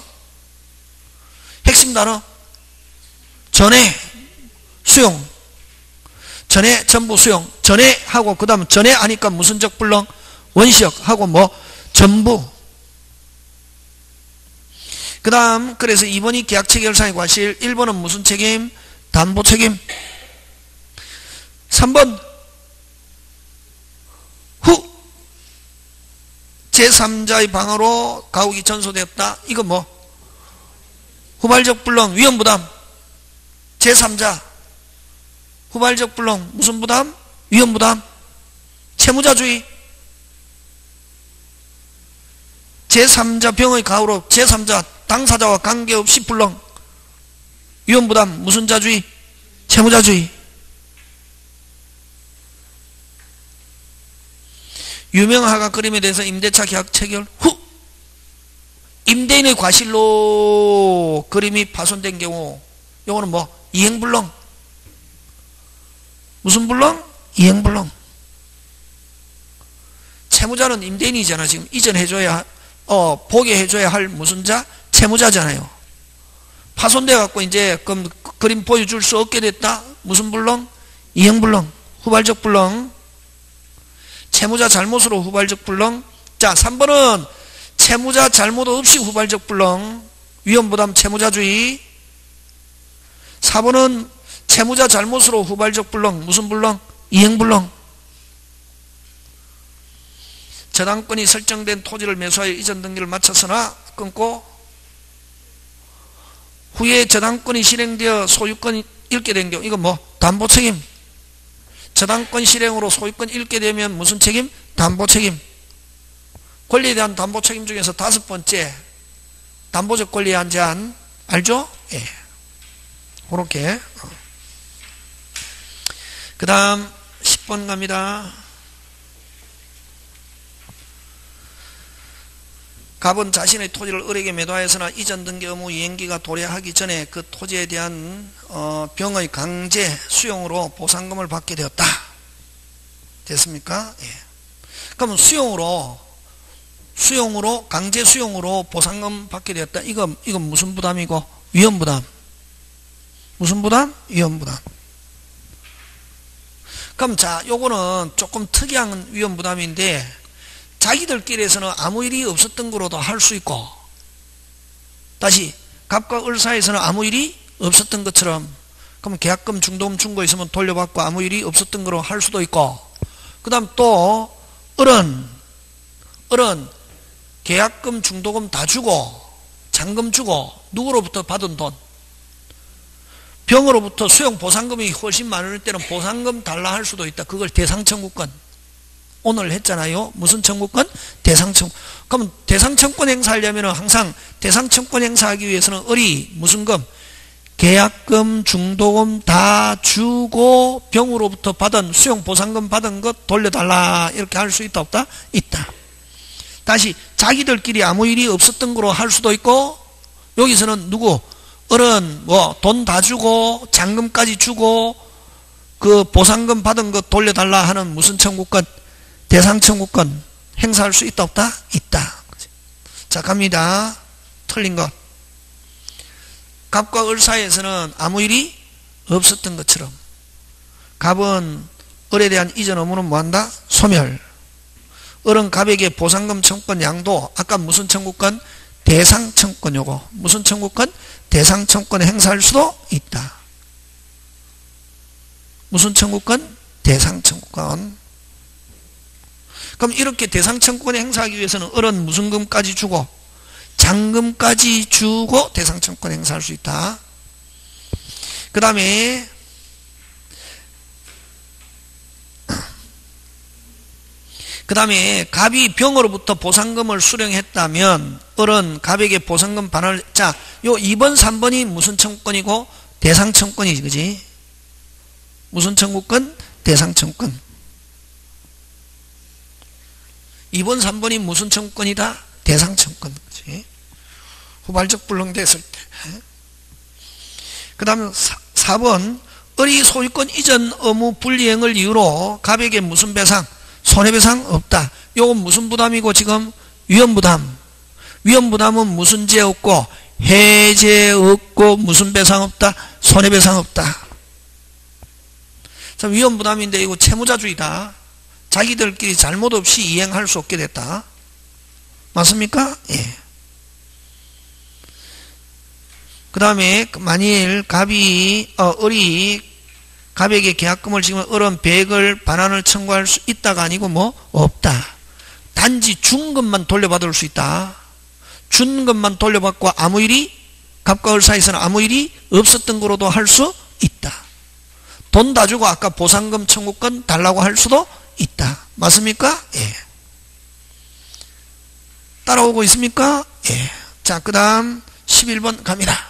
핵심 단어. 전에 수용. 전에 전부 수용. 전에 하고 그 다음 전에 하니까 무슨 적 불능? 원시적 하고 뭐 전부. 그 다음 그래서 이 번이 계약 체결상의 과실. 일 번은 무슨 책임? 담보 책임. 삼 번 후 제삼자의 방어로 가옥이 전소되었다. 이거 뭐 후발적 불능 위험부담. 제삼자 후발적 불능 무슨 부담? 위험부담. 채무자주의. 제삼자 병의 가후로 제삼자 당사자와 관계없이 불능. 위험부담 무슨 자주의? 채무자주의. 유명하가 그림에 대해서 임대차 계약 체결 후 임대인의 과실로 그림이 파손된 경우 요거는 뭐 이행불능. 무슨 불능? 이행불능. 채무자는 임대인이잖아. 지금 이전해줘야 어 보게 해줘야 할 무슨 자? 채무자잖아요. 파손돼 갖고 이제 그럼 그림 보여줄 수 없게 됐다. 무슨 불능? 이행불능. 후발적 불능. 채무자 잘못으로 후발적 불능. 자, 삼 번은 채무자 잘못 없이 후발적 불능. 위험부담 채무자주의. 사 번은 채무자 잘못으로 후발적 불능. 무슨 불능? 이행불능. 저당권이 설정된 토지를 매수하여 이전 등기를 마쳤으나 끊고 후에 저당권이 실행되어 소유권이 잃게 된 경우 이건 뭐 담보책임. 저당권 실행으로 소유권 잃게 되면 무슨 책임? 담보책임. 권리에 대한 담보책임 중에서 다섯 번째 담보적 권리에 대한 제한 알죠? 예. 그렇게 그 다음 십 번 갑니다. 갑은 자신의 토지를 을에게 매도하였으나 이전 등기 의무 이행기가 도래하기 전에 그 토지에 대한 어, 병의 강제 수용으로 보상금을 받게 되었다. 됐습니까? 예. 그럼 수용으로 수용으로 강제 수용으로 보상금 받게 되었다. 이건 이건 무슨 부담이고? 위험부담. 무슨 부담? 위험부담. 그럼 자, 요거는 조금 특이한 위험부담인데 자기들끼리에서는 아무 일이 없었던 거로도 할 수 있고 다시 갑과 을 사이에서는 아무 일이 없었던 것처럼 그럼 계약금 중도금 준 거 있으면 돌려받고 아무 일이 없었던 거로 할 수도 있고 그 다음 또 을은 을은 계약금 중도금 다 주고 잔금 주고 누구로부터 받은 돈 병으로부터 수용 보상금이 훨씬 많을 때는 보상금 달라 할 수도 있다. 그걸 대상청구권 오늘 했잖아요. 무슨 청구권? 대상청. 그럼 대상청권 행사하려면 항상 대상청권 행사하기 위해서는 을이 무슨 금? 계약금, 중도금 다 주고 병으로부터 받은 수용 보상금 받은 것 돌려달라 이렇게 할 수 있다 없다? 있다. 다시 자기들끼리 아무 일이 없었던 거로 할 수도 있고 여기서는 누구? 을은 뭐 돈 다 주고 잔금까지 주고 그 보상금 받은 것 돌려달라 하는 무슨 청구권? 대상청구권 행사할 수 있다 없다? 있다. 자 갑니다. 틀린 것. 갑과 을 사이에서는 아무 일이 없었던 것처럼 갑은 을에 대한 이전 의무는 뭐한다? 소멸. 을은 갑에게 보상금 청구권 양도 아까 무슨 청구권? 대상청구권 요거 무슨 청구권? 대상청구권 행사할 수도 있다. 무슨 청구권? 대상청구권. 그럼 이렇게 대상청구권 행사하기 위해서는 을은 무슨 금까지 주고 잔금까지 주고 대상청구권 행사할 수 있다. 그 다음에 그 다음에 갑이 병으로부터 보상금을 수령했다면 을은 갑에게 보상금 반환을 자, 요 이 번 삼 번이 무슨 청구권이고 대상청구권이지 그지? 무슨 청구권? 대상청구권. 이 번 삼 번이 무슨 청구권이다? 대상청구권. 그치? 후발적 불능됐을 때. 그 다음에 사 번 을이 소유권 이전 의무 불이행을 이유로 갑에게 무슨 배상? 손해배상 없다. 요건 무슨 부담이고 지금? 위험부담. 위험부담은 무슨 죄 없고 해제 없고 무슨 배상 없다? 손해배상 없다. 자, 위험부담인데 이거 채무자주의다. 자기들끼리 잘못 없이 이행할 수 없게 됐다. 맞습니까? 예. 그 다음에 만일 갑이 어, 을이 갑에게 계약금을 지금 을은 백을 반환을 청구할 수 있다가 아니고 뭐 없다. 단지 준 것만 돌려받을 수 있다. 준 것만 돌려받고 아무 일이 갑과 을 사이에서는 아무 일이 없었던 거로도 할 수 있다. 돈 다 주고 아까 보상금 청구권 달라고 할 수도 있다. 맞습니까? 예. 따라오고 있습니까? 예. 자, 그 다음 십일 번 갑니다.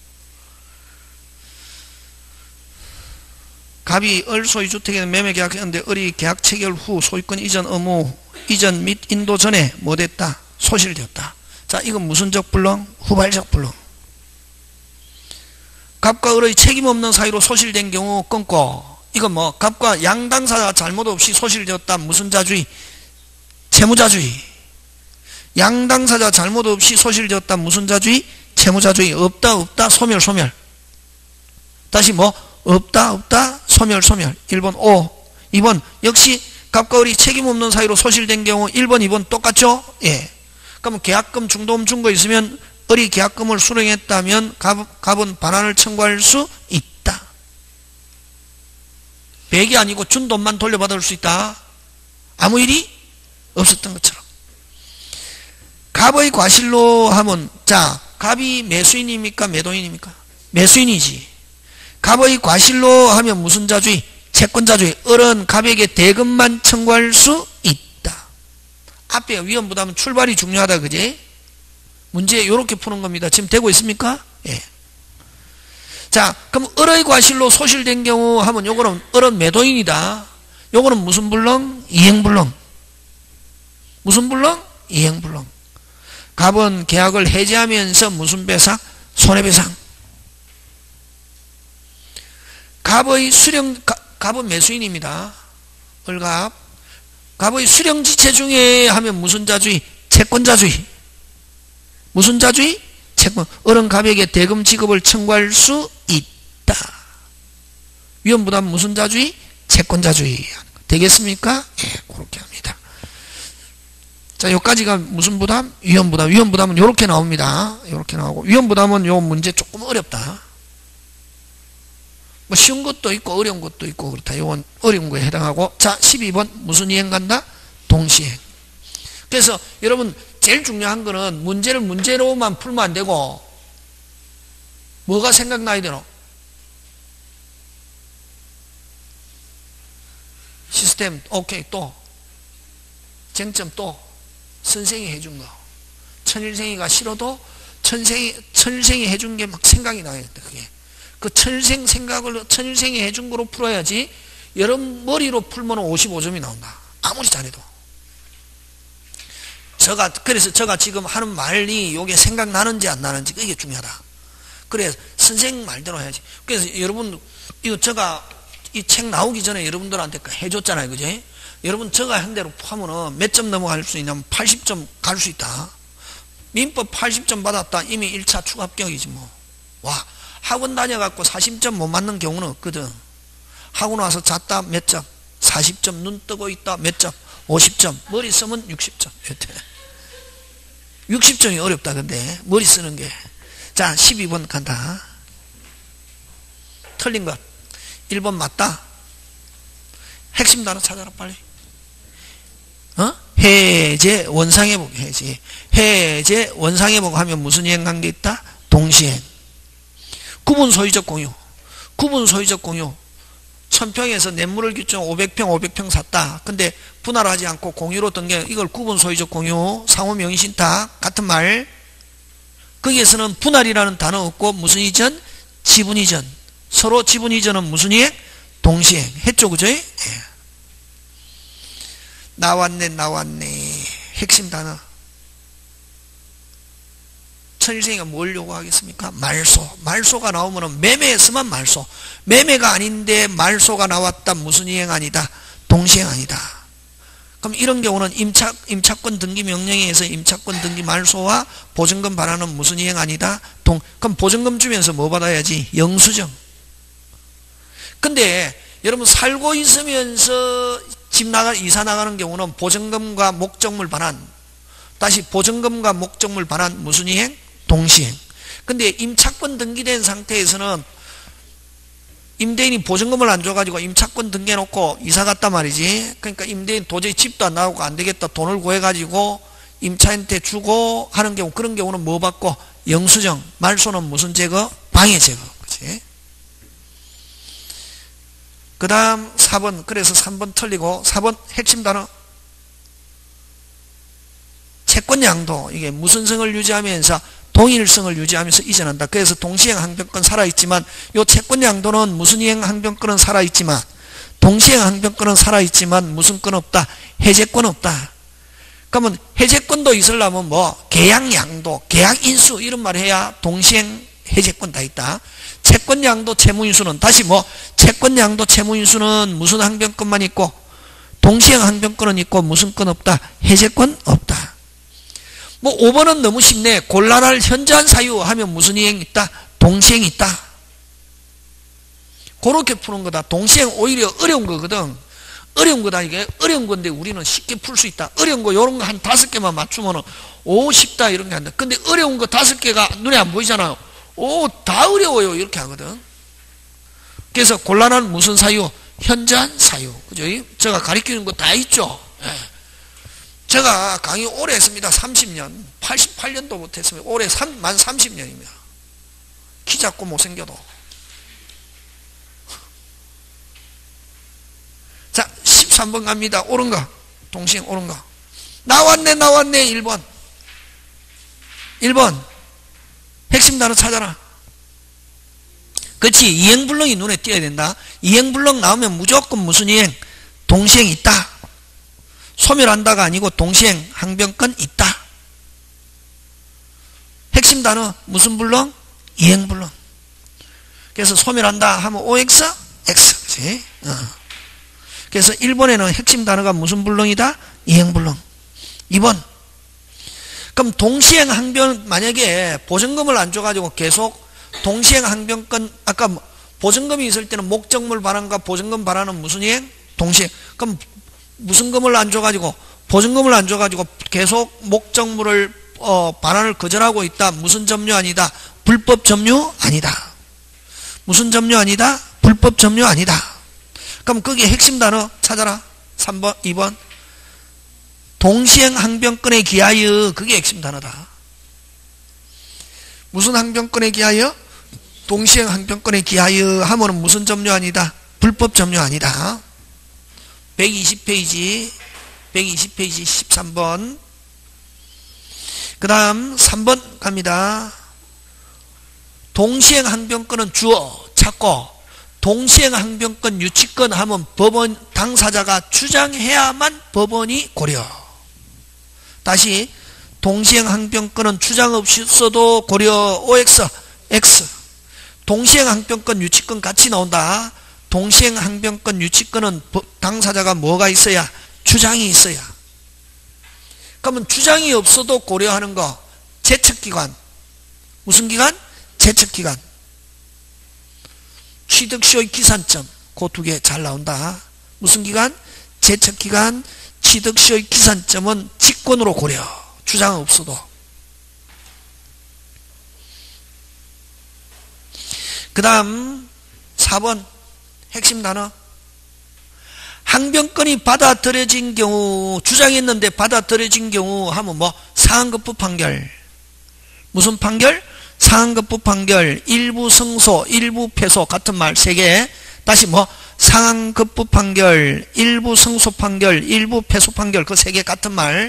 갑이 을 소유주택에는 매매계약했는데 을이 계약 체결 후 소유권 이전 의무 이전 및 인도 전에 뭐 됐다? 소실되었다. 자, 이건 무슨적 불능? 후발적 불능. 갑과 을의 책임 없는 사유로 소실된 경우 끊고, 이건 뭐 갑과 양당사자가 잘못 없이 소실되었다. 무슨 자주의? 채무자주의. 양당사자 잘못 없이 소실되었다. 무슨 자주의? 채무자주의. 없다 없다 소멸 소멸. 다시 뭐 없다 없다 소멸 소멸. 일 번 오. 이 번 역시 갑과 을이 책임 없는 사유로 소실된 경우 일 번 이 번 똑같죠? 예. 그럼 계약금 중도금 준 거 있으면 을이 계약금을 수령했다면 갑, 갑은 반환을 청구할 수 있다. 백이 아니고 준 돈만 돌려받을 수 있다. 아무 일이 없었던 것처럼. 갑의 과실로 하면, 자, 갑이 매수인입니까? 매도인입니까? 매수인이지. 갑의 과실로 하면 무슨 자주의? 채권자주의. 을은 갑에게 대금만 청구할 수 있다. 앞에 위험부담은 출발이 중요하다. 그지? 문제 이렇게 푸는 겁니다. 지금 되고 있습니까? 예. 자, 그럼 을의 과실로 소실된 경우 하면 요거는 을은 매도인이다. 요거는 무슨 불능? 이행불능. 무슨 불능? 이행불능. 갑은 계약을 해지하면서 무슨 배상? 손해배상. 갑의 수령, 갑은 매수인입니다. 을갑. 갑의 수령지체 중에 하면 무슨 자주의? 채권자주의. 무슨 자주의? 채권. 을은 갑에게 대금 지급을 청구할 수 있다. 위험부담 무슨 자주의? 채권자주의. 되겠습니까? 예, 그렇게 합니다. 자, 여기까지가 무슨 부담? 위험부담. 위험부담은 이렇게 나옵니다. 이렇게 나오고. 위험부담은 요 문제 조금 어렵다. 뭐 쉬운 것도 있고 어려운 것도 있고 그렇다. 이건 어려운 거에 해당하고. 자, 십이 번 무슨 이행 간다? 동시행. 그래서 여러분 제일 중요한 거는 문제를 문제로만 풀면 안 되고 뭐가 생각나야 되노? 시스템. 오케이. 또 쟁점. 또 선생이 해준 거. 천일생이가 싫어도 천생이, 천일생이 해준 게 막 생각이 나야겠다. 그게. 그 천일생 생각을 천일생이 해준 거로 풀어야지. 여러분 머리로 풀면 오십오 점이 나온다. 아무리 잘해도. 저가, 그래서 제가 지금 하는 말이 요게 생각나는지 안 나는지 이게 중요하다. 그래, 선생님 말대로 해야지. 그래서 여러분, 이거 제가 이 책 나오기 전에 여러분들한테 해줬잖아요. 그지? 여러분 저가 한 대로 하면은 몇 점 넘어갈 수 있냐면 팔십 점 갈 수 있다. 민법 팔십 점 받았다. 이미 일 차 추가 합격이지 뭐. 와, 학원 다녀갖고 사십 점 못 맞는 경우는 없거든. 학원 와서 잤다 몇 점? 사십 점. 눈 뜨고 있다 몇 점? 오십 점. 머리 쓰면 육십 점. 육십 점이 어렵다. 근데 머리 쓰는 게. 자, 십이 번 간다. 틀린 것 일 번 맞다. 핵심 단어 찾아라 빨리. 어? 해제 원상회복. 해제 해제 원상회복 하면 무슨 이행관계 있다? 동시행. 구분 소유적 공유. 구분 소유적 공유. 천 평에서 냇물을 규정 오백 평 오백 평 샀다. 근데 분할하지 않고 공유로 등게 이걸 구분 소유적 공유. 상호 명의신탁 같은 말. 거기에서는 분할이라는 단어 없고 무슨 이전? 지분 이전. 서로 지분 이전은 무슨 이행? 동시행. 했죠, 그죠? 예. 나왔네, 나왔네. 핵심 단어. 천일생이가 뭘 요구하겠습니까? 말소. 말소가 나오면 매매에서만 말소. 매매가 아닌데 말소가 나왔다. 무슨 이행 아니다? 동시행 아니다. 그럼 이런 경우는 임차, 임차권 등기 명령에 의해서 임차권 등기 말소와 보증금 반환은 무슨 이행 아니다? 동. 그럼 보증금 주면서 뭐 받아야지? 영수증. 근데 여러분 살고 있으면서 집 나가, 이사 나가는 경우는 보증금과 목적물 반환. 다시 보증금과 목적물 반환 무슨 이행? 동시행. 근데 임차권 등기된 상태에서는 임대인이 보증금을 안 줘가지고 임차권 등기해놓고 이사 갔단 말이지. 그러니까 임대인 도저히 집도 안 나오고 안 되겠다. 돈을 구해가지고 임차인한테 주고 하는 경우, 그런 경우는 뭐 받고? 영수증. 말소는 무슨 제거? 방해 제거. 그치? 그 다음 사 번, 그래서 삼 번 틀리고 사 번 핵심 단어 채권양도. 이게 무슨 성을 유지하면서 동일성을 유지하면서 이전한다. 그래서 동시행 항변권 살아있지만 요 채권양도는 무슨 이행 항변권은 살아있지만 동시행 항변권은 살아있지만 무슨 권 없다? 해제권 없다. 그러면 해제권도 있으려면 뭐 계약양도, 계약인수 이런 말 해야 동시행 해제권 다 있다. 채권양도, 채무인수는 다시 뭐 채권양도, 채무인수는 무슨 항변권만 있고 동시행 항변권은 있고 무슨 권 없다? 해제권 없다. 뭐 오 번은 너무 쉽네. 곤란할 현저한 사유 하면 무슨 이행이 있다? 동시행이 있다. 그렇게 푸는 거다. 동시행 오히려 어려운 거거든. 어려운 거다. 이게 어려운 건데 우리는 쉽게 풀 수 있다. 어려운 거 이런 거 한 다섯 개만 맞추면은 오 쉽다 이런 게 한다. 근데 어려운 거 다섯 개가 눈에 안 보이잖아요. 오 다 어려워요 이렇게 하거든. 그래서 곤란한 무슨 사유? 현저한 사유. 그죠? 제가 가르치는 거 다 있죠. 예. 제가 강의 오래 했습니다. 삼십 년. 팔십팔 년도부터 했습니다. 올해 만 삼십 년입니다. 키 작고 못생겨도. 자, 십삼 번 갑니다. 옳은 거. 동시행 옳은 거. 나왔네, 나왔네. 일 번. 일 번. 핵심 단어 찾아라. 그렇지. 이행불능이 눈에 띄어야 된다. 이행불능 나오면 무조건 무슨 이행? 동시행 있다. 소멸한다가 아니고 동시행 항변권 있다. 핵심 단어 무슨 불능? 이행불능. 그래서 소멸한다 하면 오엑스? X. 그치? 어. 그래서 일 번에는 핵심 단어가 무슨 불능이다? 이행불능. 이 번. 그럼 동시행 항변, 만약에 보증금을 안 줘가지고 계속 동시행 항변권, 아까 보증금이 있을 때는 목적물 반환과 보증금 반환은 무슨 이행? 동시행. 그럼 무슨 금을 안 줘가지고, 보증금을 안 줘가지고 계속 목적물을, 어, 반환을 거절하고 있다. 무슨 점유 아니다? 불법 점유 아니다. 무슨 점유 아니다? 불법 점유 아니다. 그럼 거기에 핵심 단어 찾아라. 삼 번, 이 번. 동시행 항변권에 기하여. 그게 핵심 단어다. 무슨 항변권에 기하여? 동시행 항변권에 기하여 하면은 무슨 점유 아니다? 불법 점유 아니다. 백이십 페이지, 백이십 페이지 십삼 번. 그 다음 삼 번 갑니다. 동시행 항변권은 주어 찾고, 동시행 항변권 유치권 하면 법원 당사자가 주장해야만 법원이 고려. 다시 동시행 항변권은 주장 없이서도 고려. 오엑스 X. 동시행 항변권 유치권 같이 나온다. 동시행 항변권 유치권은 당사자가 뭐가 있어야? 주장이 있어야. 그러면 주장이 없어도 고려하는 거 제척기관. 무슨 기관? 제척기관. 취득시효의 기산점. 그 두 개 잘 나온다. 무슨 기관? 제척기관. 취득시효의 기산점은 직권으로 고려. 주장 없어도. 그 다음 사 번 핵심 단어. 항변권이 받아들여진 경우, 주장했는데 받아들여진 경우 하면 뭐 상한급부 판결. 무슨 판결? 상한급부 판결. 일부 승소, 일부 패소. 같은 말 세 개. 다시 뭐 상한급부 판결, 일부 승소 판결, 일부 패소 판결. 그 세 개 같은 말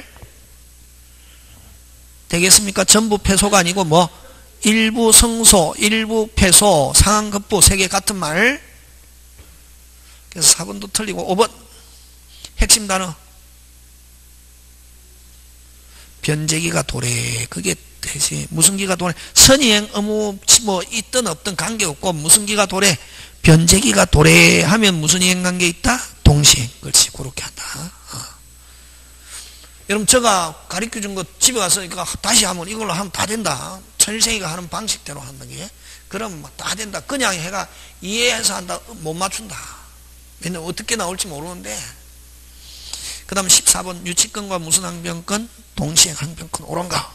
되겠습니까? 전부 패소가 아니고 뭐 일부 승소, 일부 패소, 상한급부 세 개 같은 말. 그래서 사 번도 틀리고. 오 번 핵심 단어. 변제기가 도래. 그게 되지. 무슨 기가 도래? 선이행 의무 뭐 있든 없든 관계없고 무슨 기가 도래? 변제기가 도래하면 무슨 이행 관계 있다? 동시행. 그렇지. 그렇게 한다. 어. 여러분 제가 가르쳐준 거 집에 가서 이거 다시 하면 이걸로 하면 다 된다. 천일생이가 하는 방식대로 하는 게. 그럼 다 된다. 그냥 해가 이해해서 한다. 못 맞춘다. 맨날 어떻게 나올지 모르는데. 그 다음 십사 번 유치권과 무슨 항변권? 동시행 항변권. 옳은가?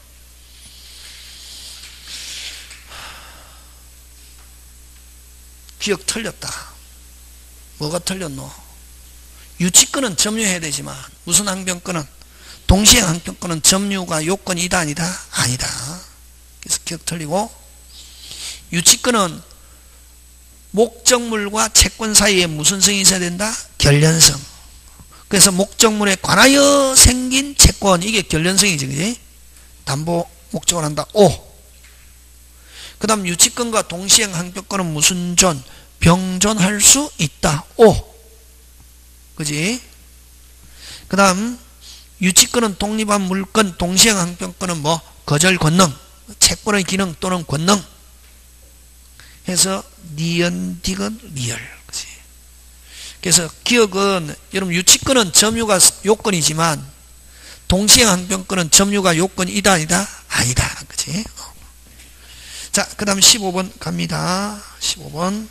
기억 틀렸다. 뭐가 틀렸노? 유치권은 점유해야 되지만 무슨 항변권은? 동시행 항변권은 점유가 요건이다 아니다? 아니다. 그래서 기억 틀리고, 유치권은 목적물과 채권 사이에 무슨 성이 있어야 된다? 결련성. 그래서 목적물에 관하여 생긴 채권, 이게 결련성이지, 그지? 담보 목적을 한다. 오. 그 다음 유치권과 동시행 항변권은 무슨 존? 병존할 수 있다. 오. 그지? 그 다음 유치권은 독립한 물권, 동시행 항변권은 뭐? 거절 권능, 채권의 기능 또는 권능 해서 니은, 디귿, 리얼. 그치? 그래서 기억은, 여러분 유치권은 점유가 요건이지만 동시행 항변권은 점유가 요건이다 아니다? 아니다. 그치? 자, 그 다음 십오 번 갑니다. 십오 번.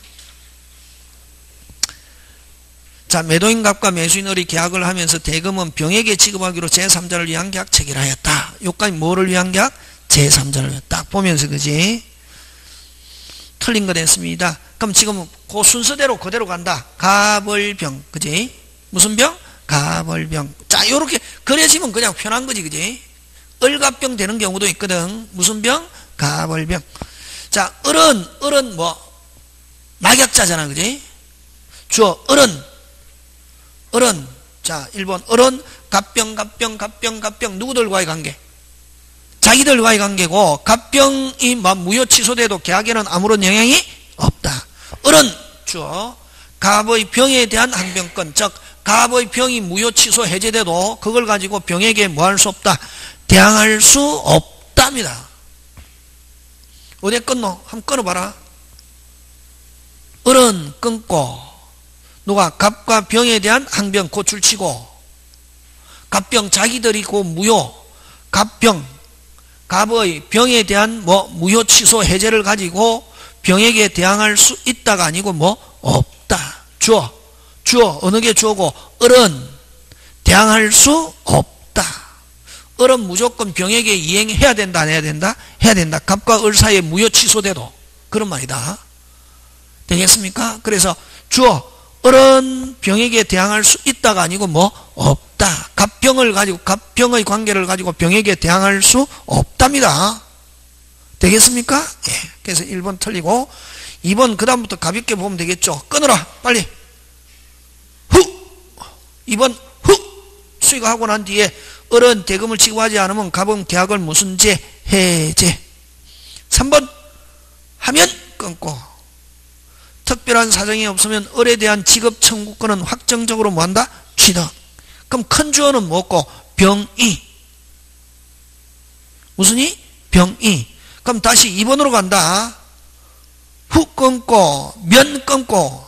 자, 매도인 갑과 매수인 을이 계약을 하면서 대금은 병에게 지급하기로 제삼자를 위한 계약 체결하였다. 요까지 뭐를 위한 계약? 제삼자를 위한. 딱 보면서, 그지? 틀린 거 됐습니다. 그럼 지금 그 순서대로 그대로 간다. 갑을병, 그지? 무슨 병? 갑을병. 자, 요렇게 그려지면 그냥 편한 거지, 그지? 을갑병 되는 경우도 있거든. 무슨 병? 갑을병. 자, 을은, 을은 뭐? 낙약자잖아, 그지? 주어, 을은, 을은, 자, 일 번, 을은 갑병, 갑병, 갑병, 갑병, 누구들과의 관계? 자기들과의 관계고, 갑병이 무효 취소돼도 계약에는 아무런 영향이 없다. 을은, 주어, 갑의 병에 대한 항변권, 즉, 갑의 병이 무효 취소 해제돼도 그걸 가지고 병에게 뭐 할 수 없다? 대항할 수 없답니다. 어디 끊노? 한번 끊어봐라. 을은 끊고, 누가 갑과 병에 대한 항변 고출치고, 갑병 자기들이 고 무효, 갑병, 갑의 병에 대한 뭐 무효 취소 해제를 가지고 병에게 대항할 수 있다가 아니고 뭐 없다. 주어, 주어 어느 게 주어고, 을은 대항할 수 없다. 을은 무조건 병에게 이행해야 된다, 안 해야 된다? 해야 된다. 갑과 을 사이에 무효 취소돼도. 그런 말이다. 되겠습니까? 그래서 주어, 을은 병에게 대항할 수 있다가 아니고 뭐 없다. 갑병을 가지고, 갑병의 관계를 가지고 병에게 대항할 수 없답니다. 되겠습니까? 예. 그래서 일 번 틀리고, 이 번 그 다음부터 가볍게 보면 되겠죠. 끊어라 빨리. 후. 이 번 후. 수익하고 난 뒤에 을은 대금을 지급하지 않으면 갑은 계약을 무슨 제? 해제. 삼 번 하면 끊고, 특별한 사정이 없으면 을에 대한 지급 청구권은 확정적으로 뭐한다? 취득. 그럼 큰 주어는 뭐고? 병이. 무슨 이? 병이. 그럼 다시 이 번으로 간다. 후 끊고, 면 끊고.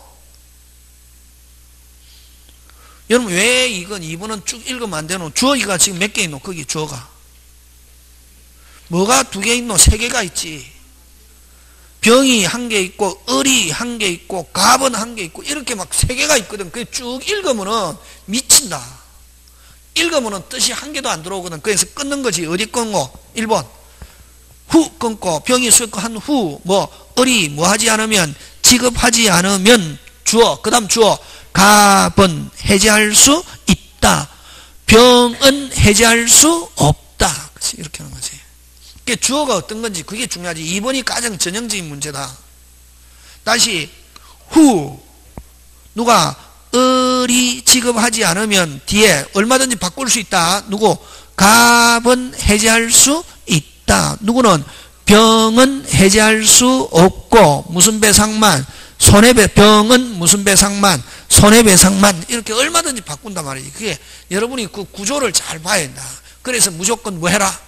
여러분 왜 이건 이 번은 쭉 읽으면 안 되노? 주어가 지금 몇 개 있노? 거기 주어가. 뭐가 두 개 있노? 세 개가 있지. 병이 한 개 있고, 을이 한 개 있고, 갑은 한 개 있고, 이렇게 막 세 개가 있거든. 그게 쭉 읽으면은 미친다. 읽으면은 뜻이 한 개도 안 들어오거든. 그래서 끊는 거지. 어디 끊고? 일 번. 후 끊고, 병이 수익한 후, 뭐, 을이 뭐 하지 않으면, 지급하지 않으면, 주어, 그 다음 주어, 갑은 해제할 수 있다. 병은 해제할 수 없다. 그치? 이렇게 하는 거지. 주어가 어떤 건지 그게 중요하지. 이 번이 가장 전형적인 문제다. 다시 후 누가 을이 지급하지 않으면 뒤에 얼마든지 바꿀 수 있다. 누구? 갑은 해제할 수 있다. 누구는? 병은 해제할 수 없고 무슨 배상만? 손해배 병은 무슨 배상만? 손해배상만. 이렇게 얼마든지 바꾼단 말이지. 그게 여러분이 그 구조를 잘 봐야 된다. 그래서 무조건 뭐 해라?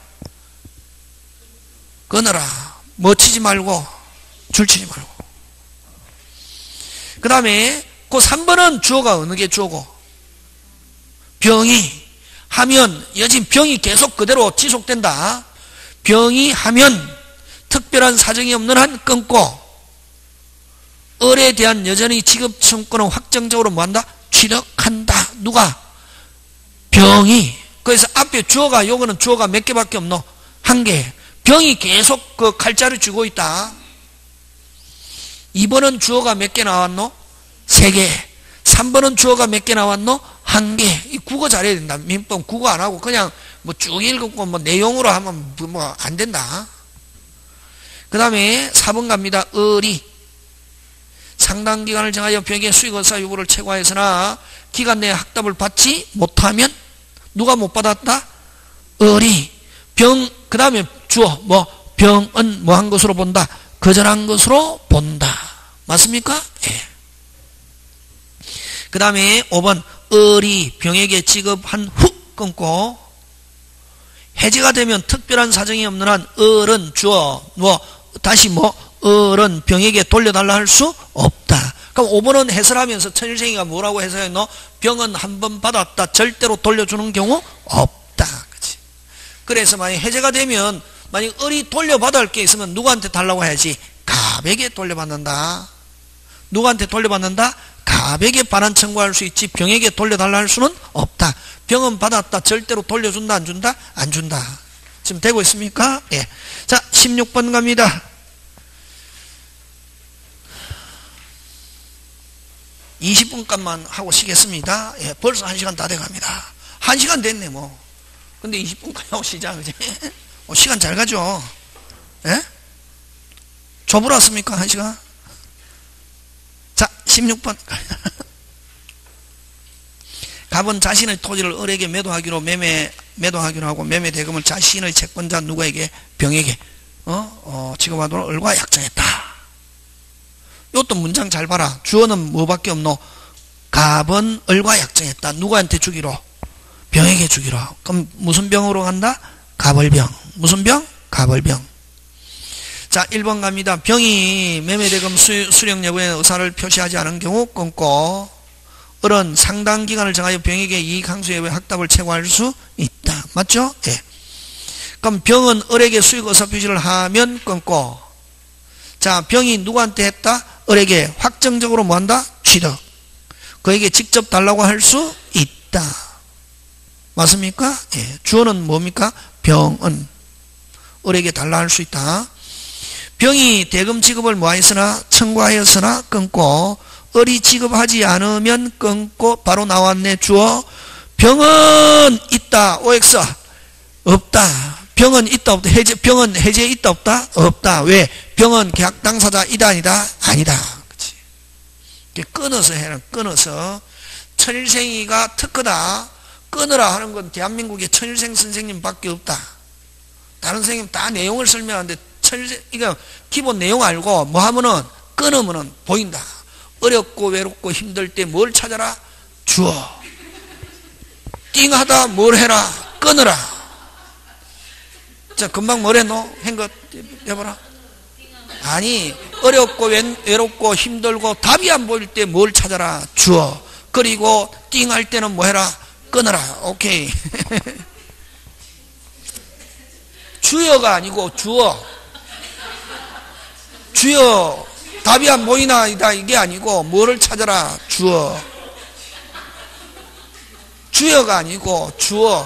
끊어라. 뭐 치지 말고 줄 치지 말고. 그 다음에 그 삼 번은 주어가 어느 게 주어고? 병이 하면 여진 병이 계속 그대로 지속된다. 병이 하면 특별한 사정이 없는 한 끊고, 을에 대한 여전히 지급 청구권은 확정적으로 뭐한다? 취득한다. 누가? 병이. 그래서 앞에 주어가, 요거는 주어가 몇 개밖에 없노? 한 개. 병이 계속 그 칼자를 쥐고 있다. 이 번은 주어가 몇 개 나왔노? 세 개. 삼 번은 주어가 몇 개 나왔노? 한 개. 이 국어 잘해야 된다. 민법 국어 안 하고 그냥 뭐 쭉 읽고 뭐 내용으로 하면 뭐 안 된다. 그 다음에 사 번 갑니다. 을이. 상당 기간을 정하여 병에게 수익의사 요구를 최고하였으나 기간 내에 학답을 받지 못하면 누가 못 받았다? 을이 병, 그 다음에 주어 뭐 병은 뭐 한 것으로 본다? 거절한 것으로 본다. 맞습니까? 예. 그 다음에 오 번 을이 병에게 지급한 후 끊고 해제가 되면 특별한 사정이 없는 한 을은 주어 뭐 다시 뭐 을은 병에게 돌려달라 할 수 없다. 그럼 오 번은 해설하면서 천일생이가 뭐라고 해석했노? 병은 한 번 받았다 절대로 돌려주는 경우 없다. 그치? 그래서 만약 해제가 되면 만약 을이 돌려받을 게 있으면 누구한테 달라고 해야지? 갑에게 돌려받는다. 누구한테 돌려받는다? 갑에게 반환 청구할 수 있지 병에게 돌려달라 할 수는 없다. 병은 받았다 절대로 돌려준다 안 준다? 안 준다. 지금 되고 있습니까? 예. 자 십육 번 갑니다. 이십 분간만 하고 쉬겠습니다. 예, 벌써 한 시간 다 돼갑니다. 한 시간 됐네 뭐. 근데 이십 분까지 하고 쉬자 그지? 어, 시간 잘 가죠? 예? 줘버렸습니까 한 시간? 자 십육 번 갑은 자신의 토지를 을에게 매도하기로 매매 매도하기로 하고 매매 대금을 자신의 채권자 누구에게? 병에게 어? 어, 지급하도록 을과 약정했다. 이것도 문장 잘 봐라. 주어는 뭐밖에 없노? 갑은 을과 약정했다. 누구한테 주기로? 병에게 주기로. 그럼 무슨 병으로 간다? 갑을병. 무슨 병? 갑을병. 자 일 번 갑니다. 병이 매매대금 수령 여부에 의사를 표시하지 않은 경우 끊고 을은 상당 기간을 정하여 병에게 이익항수 여부에 학답을 최고할 수 있다. 맞죠? 예. 그럼 병은 을에게 수익 의사 표시를 하면 끊고 자 병이 누구한테 했다? 을에게 확정적으로 뭐한다? 취득. 그에게 직접 달라고 할 수 있다. 맞습니까? 예. 주어는 뭡니까? 병은 을에게 달라 할 수 있다. 병이 대금 지급을 뭐하였으나 청구하였으나 끊고 을이 지급하지 않으면 끊고 바로 나왔네. 주어 병은 있다. 오엑스 없다. 병은 있다 없다. 해제, 병은 해제에 있다 없다? 없다. 왜? 병은 계약 당사자 이다 아니다? 아니다. 그치? 끊어서 해라. 끊어서 천일생이가 특허다. 끊으라 하는 건 대한민국에 천일생 선생님 밖에 없다. 다른 선생님 다 내용을 설명하는데 천일생, 이거 기본 내용 알고 뭐 하면은 끊으면은 보인다. 어렵고 외롭고 힘들 때 뭘 찾아라? 주어. 띵하다 뭘 해라? 끊으라. 자, 금방 뭐랬노? 한거 해봐라. 아니, 어렵고 외롭고 힘들고 답이 안 보일 때 뭘 찾아라? 주어. 그리고 띵할 때는 뭐 해라? 끊어라. 오케이. 주어가 아니고 주어. 주어. 답이 안 보이나 이다 이게 아니고 뭐를 찾아라? 주어. 주어가 아니고 주어.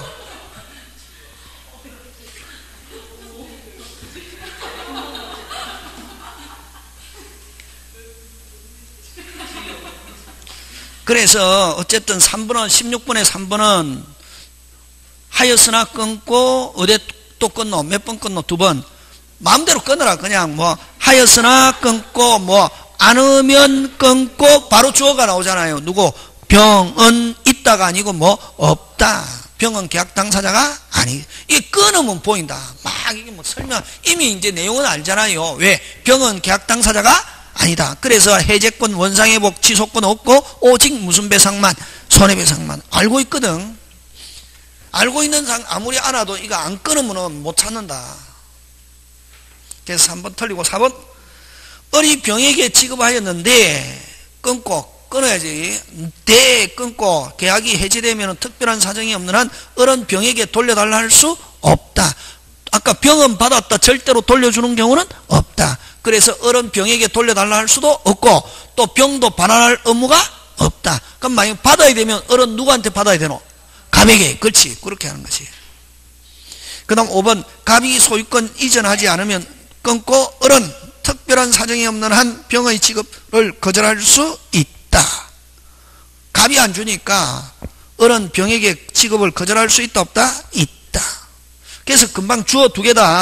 그래서 어쨌든 삼 번은 십육 번에 삼 번은 하였으나 끊고 어디 또 끊노? 몇 번 끊노? 두 번. 마음대로 끊어라. 그냥 뭐 하였으나 끊고 뭐 안으면 끊고 바로 주어가 나오잖아요. 누구? 병은 있다가 아니고 뭐 없다. 병은 계약 당사자가 아니. 이게 끊으면 보인다. 막 이게 뭐 설명 이미 이제 내용은 알잖아요. 왜? 병은 계약 당사자가 아니다. 그래서 해제권, 원상회복, 취소권 없고 오직 무슨 배상만? 손해배상만. 알고 있거든. 알고 있는 상 아무리 알아도 이거 안 끊으면 못 찾는다. 그래서 삼 번 틀리고 사 번 을이 병에게 지급하였는데 끊고 끊어야지. 대 끊고 계약이 해제되면 특별한 사정이 없는 한 을은 병에게 돌려달라 할 수 없다. 아까 병은 받았다 절대로 돌려주는 경우는 없다. 그래서 을은 병에게 돌려달라 할 수도 없고 또 병도 반환할 의무가 없다. 그럼 만약 받아야 되면 을은 누구한테 받아야 되노? 갑에게. 그렇지. 그렇게 하는 거지. 그 다음 오 번 갑이 소유권 이전하지 않으면 끊고 을은 특별한 사정이 없는 한 병의 지급을 거절할 수 있다. 갑이 안 주니까 을은 병에게 지급을 거절할 수 있다 없다? 있다. 그래서 금방 주어 두 개다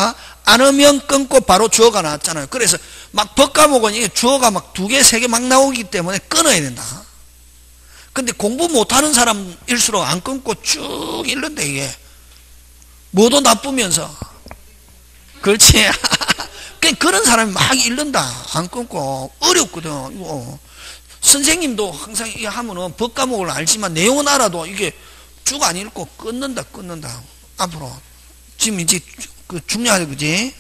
않으면 끊고 바로 주어가 나왔잖아요. 그래서 막 법과목은 이게 주어가 막 두 개, 세 개 막 나오기 때문에 끊어야 된다. 근데 공부 못하는 사람일수록 안 끊고 쭉 읽는다, 이게. 뭐도 나쁘면서. 그렇지. 그런 사람이 막 읽는다. 안 끊고. 어렵거든, 이거. 선생님도 항상 이게 하면은 법과목을 알지만 내용은 알아도 이게 쭉 안 읽고 끊는다, 끊는다. 앞으로. 지금 이제 그 중요하죠, 그지?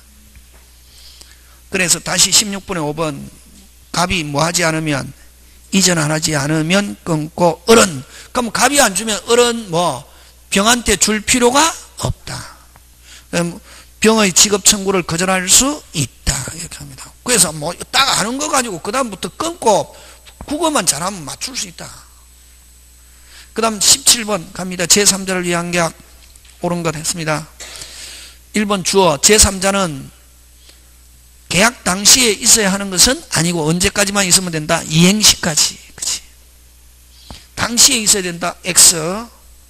그래서 다시 십육 번에 오 번. 갑이 뭐 하지 않으면, 이전 안 하지 않으면 끊고, 어른. 그럼 갑이 안 주면 어른 뭐, 병한테 줄 필요가 없다. 병의 직업 청구를 거절할 수 있다. 이렇게 합니다. 그래서 뭐, 딱 아는 거 가지고 그다음부터 끊고, 국어만 잘하면 맞출 수 있다. 그 다음 십칠 번 갑니다. 제삼 자를 위한 계약. 옳은 것 했습니다. 일 번 주어. 제삼 자는 계약 당시에 있어야 하는 것은 아니고 언제까지만 있으면 된다? 이행시까지. 그치? 당시에 있어야 된다. X.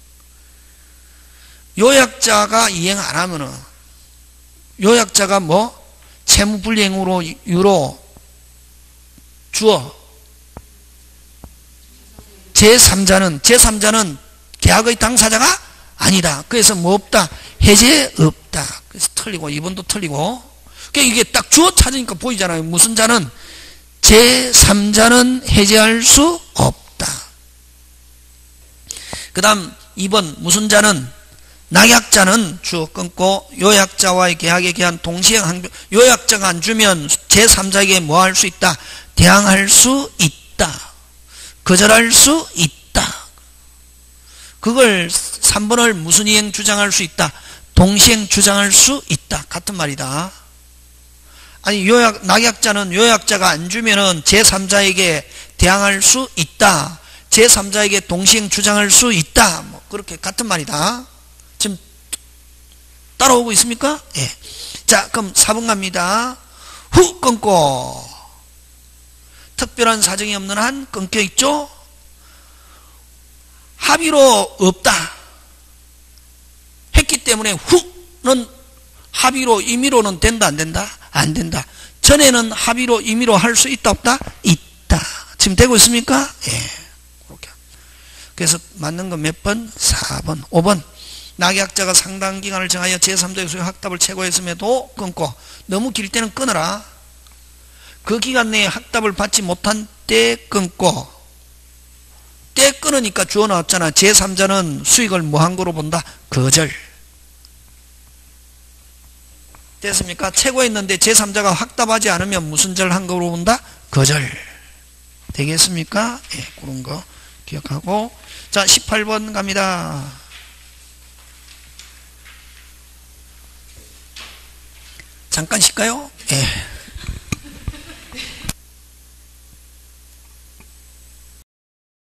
요약자가 이행 안 하면은, 요약자가 뭐? 채무불이행으로 유로 주어. 제삼 자는, 제삼 자는 계약의 당사자가 아니다. 그래서 뭐 없다? 해제 없다. 그래서 틀리고, 이 번도 틀리고. 그러니까 이게 딱 주어 찾으니까 보이잖아요. 무슨 자는? 제삼 자는 해제할 수 없다. 그 다음 이 번 무슨 자는? 낙약자는 주어 끊고 요약자와의 계약에 대한 동시행 항변. 요약자가 안 주면 제삼 자에게 뭐 할 수 있다? 대항할 수 있다. 거절할 수 있다. 그걸 삼 번을 무슨 이행 주장할 수 있다? 동시행 주장할 수 있다. 같은 말이다. 아니 요약, 낙약자는 요약자가 안 주면은 제삼 자에게 대항할 수 있다. 제삼 자에게 동시행 주장할 수 있다. 뭐 그렇게 같은 말이다. 지금 따라오고 있습니까? 예. 자, 그럼 사 번 갑니다. 후 끊고. 특별한 사정이 없는 한 끊겨 있죠? 합의로 없다. 했기 때문에 후는 합의로 임의로는 된다, 안 된다? 안 된다. 전에는 합의로 임의로 할 수 있다, 없다? 있다. 지금 되고 있습니까? 예. 그렇게. 그래서 맞는 건 몇 번? 사 번. 오 번. 낙약자가 상당 기간을 정하여 제삼 자의 소유 확답을 최고했음에도 끊고, 너무 길 때는 끊어라. 그 기간 내에 확답을 받지 못한 때 끊고, 때 끊으니까 주어 나왔잖아. 제삼 자는 수익을 뭐한 거로 본다? 거절. 됐습니까? 최고했는데 제삼 자가 확답하지 않으면 무슨 절 한 거로 본다? 거절. 되겠습니까? 예, 그런 거 기억하고. 자, 십팔 번 갑니다. 잠깐 쉴까요? 예.